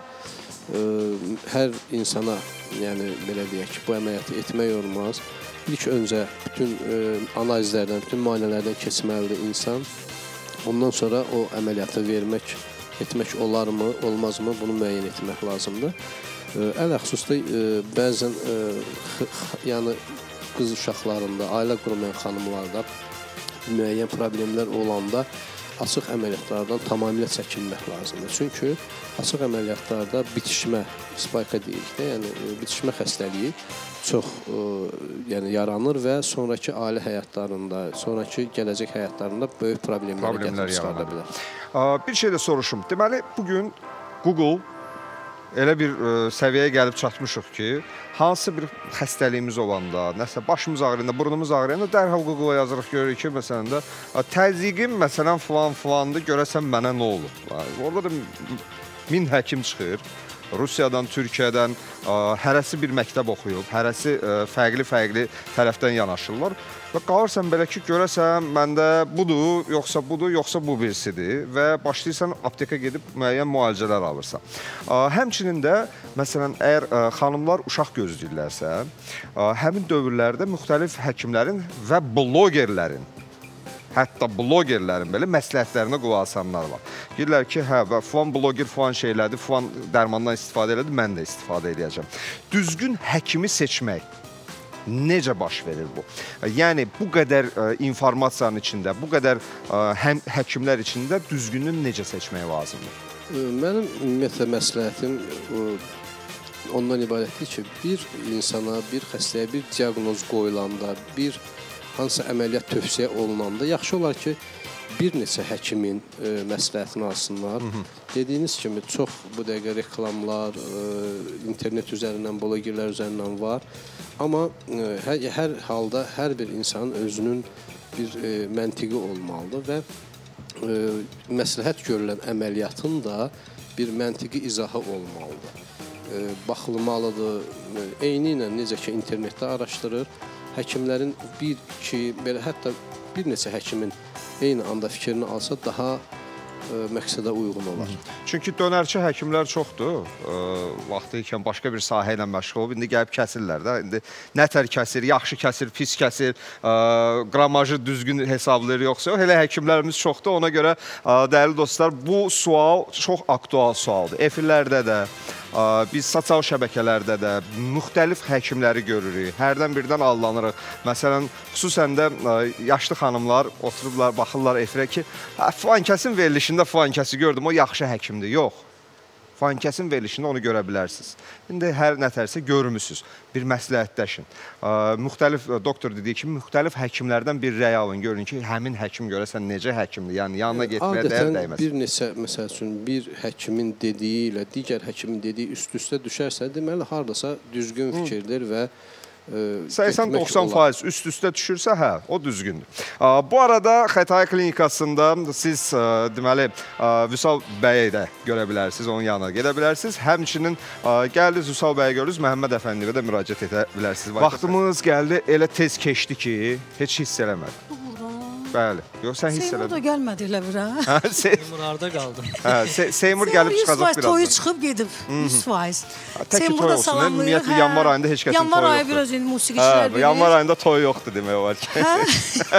Hər insana, yəni belə deyək ki, bu əməliyyatı etmək olmaz. İlk öncə bütün analizlərdən, bütün müayinələrdən keçməlidir insan. Ondan sonra o əməliyyatı vermək, etmək olarmı, olmazmı, bunu müəyyən etmək lazımdır. Ələxüsusda bəzən yəni qız uşaqlarında, ailə qurmayan xanımlarda müəyyən problemlər olanda açıq əməliyyatlardan tamamilə çəkinmək lazımdır. Çünki açıq əməliyyatlarda bitişmə, spayka deyirik də, yəni bitişmə xəstəliyi çox yəni, yaranır və sonraki ailə həyatlarında, sonraki gələcək həyatlarında böyük problemləri gətirib çıxarda bilər. Bir şey də soruşum. Deməli, bugün Google elə bir səviyyəyə gəlib çatmışıq ki, hansı bir xəstəliyimiz olanda, nəsə başımız ağrıyanda, burnumuz ağrıyanda dərhal Google-a yazırıq, görürük ki, məsələn də təzyiqim, məsələn, filan-filandır, görəsən mənə nə olur? Orada da min həkim çıxır. Rusiyadan, Türkiyədən hərəsi bir məktəb oxuyub, hərəsi fərqli-fərqli tərəfdən yanaşırlar və qalırsan belə ki, görəsən məndə budur, yoxsa budur, yoxsa bu birisidir və başlayırsan apteka gedib müəyyən müalicələr alırsan. Həmçinin də, məsələn, əgər xanımlar uşaq gözləyirlərsə, həmin dövrlərdə müxtəlif həkimlərin və blogerlərin, hətta blogerlərin belə məsləhətlərinə qulaq asanlar var. Deyirlər ki, hə, filan bloger filan şeylədir, filan dərmandan istifadə elədi, mən də istifadə edəcəm. Düzgün həkimi seçmək necə baş verir bu? Yəni, bu qədər informasiyanın içində, bu qədər həm həkimlər içində düzgününü necə seçmək lazımdır? Mənim ümumiyyətlə məsləhətim ondan ibarətdir ki, bir insana, bir xəstəyə bir diaqnoz qoyulanda, bir hansısa əməliyyat tövsiyə olunanda yaxşı olar ki, bir neçə həkimin e, məsləhətini alsınlar. Hı -hı. Dediyiniz kimi çox bu dəqiqə reklamlar, e, internet üzərindən, blogerlər üzərindən var. Amma e, hər, hər halda hər bir insanın özünün bir e, məntiqi olmalıdır və e, məsləhət görülən əməliyyatın da bir məntiqi izahı olmalıdır. E, baxılmalıdır. E, eyni ilə necə ki, internetdə araşdırır, həkimlərin bir, iki, belə hətta bir neçə həkimin eyni anda fikrini alsa daha e, məqsədə uyğun olar. Çünki dönərçi həkimlər çoxdur. E, vaxtı ikən başqa bir sahə ilə məşğul olub, indi gəlib kəsirlər də. İndi nətər kəsir, yaxşı kəsir, pis kəsir, e, qramajı düzgün hesablayır yoxsa yox. Elə həkimlərimiz çoxdur. Ona görə e, dəyərli dostlar, bu sual çox aktual sualdır. Efirlərdə də, biz sosial şəbəkələrdə də müxtəlif həkimləri görürük. Hərdən birdən allanırıq. Məsələn, xüsusən də yaşlı xanımlar oturublar, baxırlar efirə ki, filan kəsin verilişində filan kəsi gördüm, o yaxşı həkimdir. Yox. Filan kəsin verilişində onu görə bilərsiniz. İndi hər nətərsə görmüsünüz. Bir məsləhətləşin. Müxtəlif, doktor dediyi kimi, müxtəlif həkimlərdən bir rəy alın. Görün ki, həmin həkim görəsən necə həkimdir. Yəni, yanına getməyə dəyər dəyməz. Bir neçə, məsəl üçün, bir həkimin dediyi ilə digər həkimin dediyi üst-üstə düşərsə, deməli, haradasa düzgün fikirdir və səksən doxsan faiz üst-üstə düşürsə, hə, o düzgündür. Bu arada Xətai klinikasında siz deməli Vüsal bəyə də görə bilərsiniz, onun yanına gedə bilərsiniz. Həmçinin gəldiniz Vüsal bəyə görürüz, Məhəmməd Əfəndiyə də müraciət edə bilərsiniz. Vaxtımız gəldi, elə tez keçdi ki, heç hiss eləmədim. Bəli. Yox, sən hiss Seymur elədin. da gəlmədi elə bir, hə? Seymur harada qaldı? Seymur gəlib çıxacaq birazdan. Toyu çıxıb gedib, yüz faiz. Təki toy olsun, ümumiyyətlə yanvar ayında heç kəsin toyu yoxdur. Yanvar ayı biraz indi musiqiçilər bilir. Yanvar ayında toy yoxdur demək olar ki.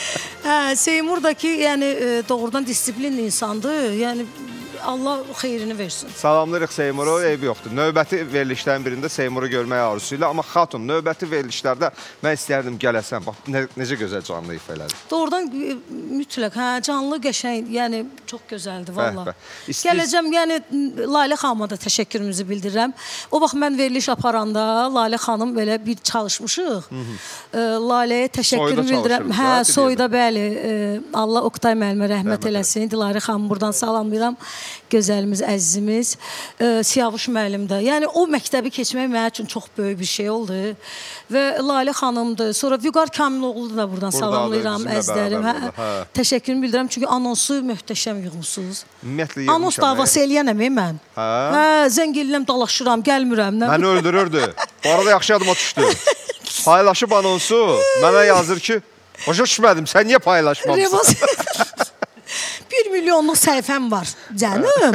Hə, Seymur da ki, yəni doğrudan disiplinli insandır. Yəni Allah xeyrini versin. Salamlayırıq Seymuru, eybi yoxdur. Növbəti verilişlərin birində Seymuru görmək arzusuyla. Amma xatun, növbəti verilişlərdə mən istəyərdim gələsən. Bax, ne, necə gözəl canlı ifələri. Doğrudan mütləq, hə, canlı, qəşəng, yəni çox gözəldir, valla. İstəyiz... Gələcəm, yəni Lalə xanıma da təşəkkürümüzü bildirirəm. O vaxt mən veriliş aparanda Lalə xanım belə bir çalışmışıq. E, Laləyə təşəkkürümü bildirirəm. Hə, soyda, bəli. E, Allah Oqtay müəllimə rəhmət eləsin. Dilarə xanım buradan salamlayıram. Gözəlimiz, əzizimiz, e, Siyavuş müəllim də. Yəni, o məktəbi keçmək mənim üçün çox böyük bir şey oldu. Və Lalə xanımdır. Sonra Vüqar Kamiloğlu da buradan salamlayıram, əzizlərim. Hə, hə. Təşəkkürümü bildirirəm, çünki anonsu möhtəşəm yığmışsınız. Anons davası eləyənəm, mən. Hə? Hə, zəng eləyəm, dalaşıram, gəlmirəm. Məni öldürürdü. Bu arada yaxşı adıma düşdü. Paylaşıb anonsu, mənə yazır ki, başa düşmədim, sən niyə paylaşmamışsın? Bir milyonluq səhifəm var, canım.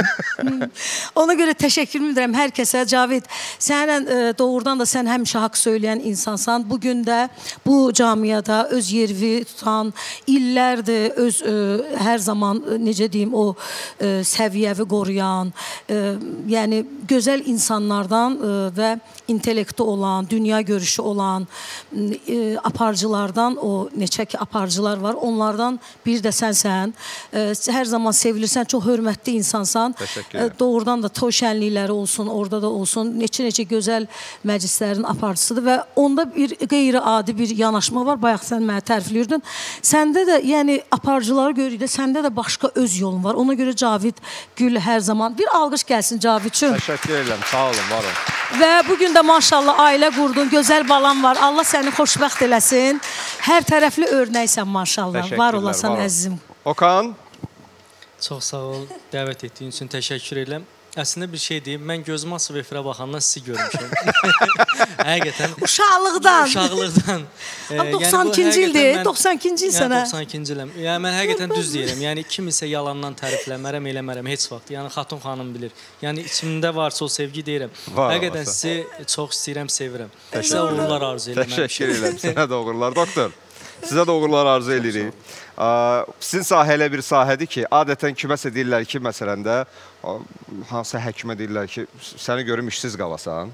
Ona görə təşəkkürümü bildirirəm hər kəsə. Cavid, sənin e, doğrudan da sən həmişə haqq söyləyən insansan. Bugün də bu camiada öz yerini tutan, illərdir öz e, hər zaman e, necə deyim, o e, səviyyəvi qoruyan, e, yəni gözəl insanlardan e, və intellekti olan, dünya görüşü olan e, aparıcılardan, o neçə ki aparıcılar var, onlardan bir də sənsən. E, hər zaman sevilirsən, çox hörmətli insansan. Təşəkkür. Doğrudan da toy şənlikləri olsun, orada da olsun. Neçə-neçə gözəl məclislərin aparıcısıdır və onda bir qeyri-adi bir yanaşma var. Bayaq sən mənə tərifləyirdin. Səndə də, yəni aparıcıları görürük, səndə də başqa öz yolun var. Ona görə Cavid Gül hər zaman. Bir alqış gəlsin Cavid üçün. Təşəkkür edirəm, sağ olun, var olun. Və bugün də maşallah ailə qurdun, gözəl balan var. Allah səni xoşbəxt eləsin. Hər tərəfli örnəksən maşallah. Var olasan əzizim. Okan? Çox sağ ol, dəvət etdiyin üçün təşəkkür edirəm. Əslində bir şey deyim, mən gözüm açıb efirə baxandan sizi görmüşəm. Həqiqətən. Uşaqlıqdan. Uşaqlıqdan. doxsan ikinci ildir, doxsan ikinci il sənə. doxsan ikinci iləm. Yəni, mən həqiqətən düz deyirəm. Yəni, kimisə yalandan tərifləmərəm, eləmərəm, heç vaxt. Yəni, Xatun xanım bilir. Yəni, içimdə varsa o sevgi deyirəm. Həqiqətən sizi çox istəyirəm, sevirəm. Sizə uğurlar arzu edirəm. Təşəkkür edirəm, sənə də uğurlar. Doktor, sizə də uğurlar arzu edirik. Sizin sahə elə bir sahədir ki, adətən kiməsə deyirlər ki, məsələn də, hansısa həkimə deyirlər ki, səni görüm işsiz qalasan.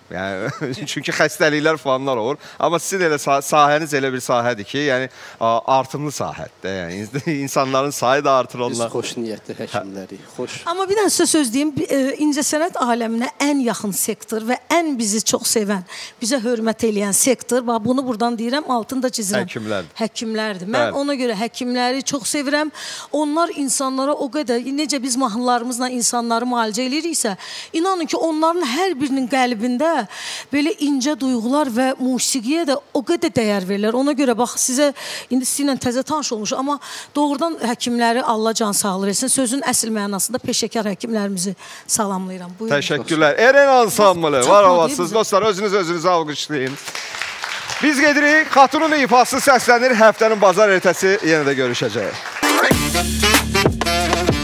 Yəni çünki xəstəliklər falanlar olur. Amma sizin elə sah sahəniz elə bir sahədir ki, yəni artımlı sahədir. Yəni insanların sayı da artır onlar. Biz xoş niyyətli həkimlərik. Xoş. Amma bir dənə sizə söz deyim, incəsənət aləminə ən yaxın sektor və ən bizi çox sevən, bizə hörmət eləyən sektor, bax bunu buradan deyirəm, altını da çizirəm. Həkimlərdir. Həkimlərdir. Mən ona görə həkimləri çox sevirəm. Onlar insanlara o qədər, necə biz mahnılarımızla insanları müalicə eləyiriksə, inanın ki, onların hər birinin qəlbində belə incə duyğular və musiqiyə də o qədər dəyər verirlər. Ona görə bax, sizə, indi sizinlə təzə tanış olmuş, amma doğrudan həkimləri Allah can sağlığı versin. Sözün əsl mənasında peşəkar həkimlərimizi salamlayıram. Buyurun. Təşəkkürlər. Eren ansamblı, var havasız. Dostlar, özünüz özünüzü alqışlayın. Biz gedirik, Xatunun ifası səslənir, həftənin bazar ertəsi yenə də görüşəcəyik.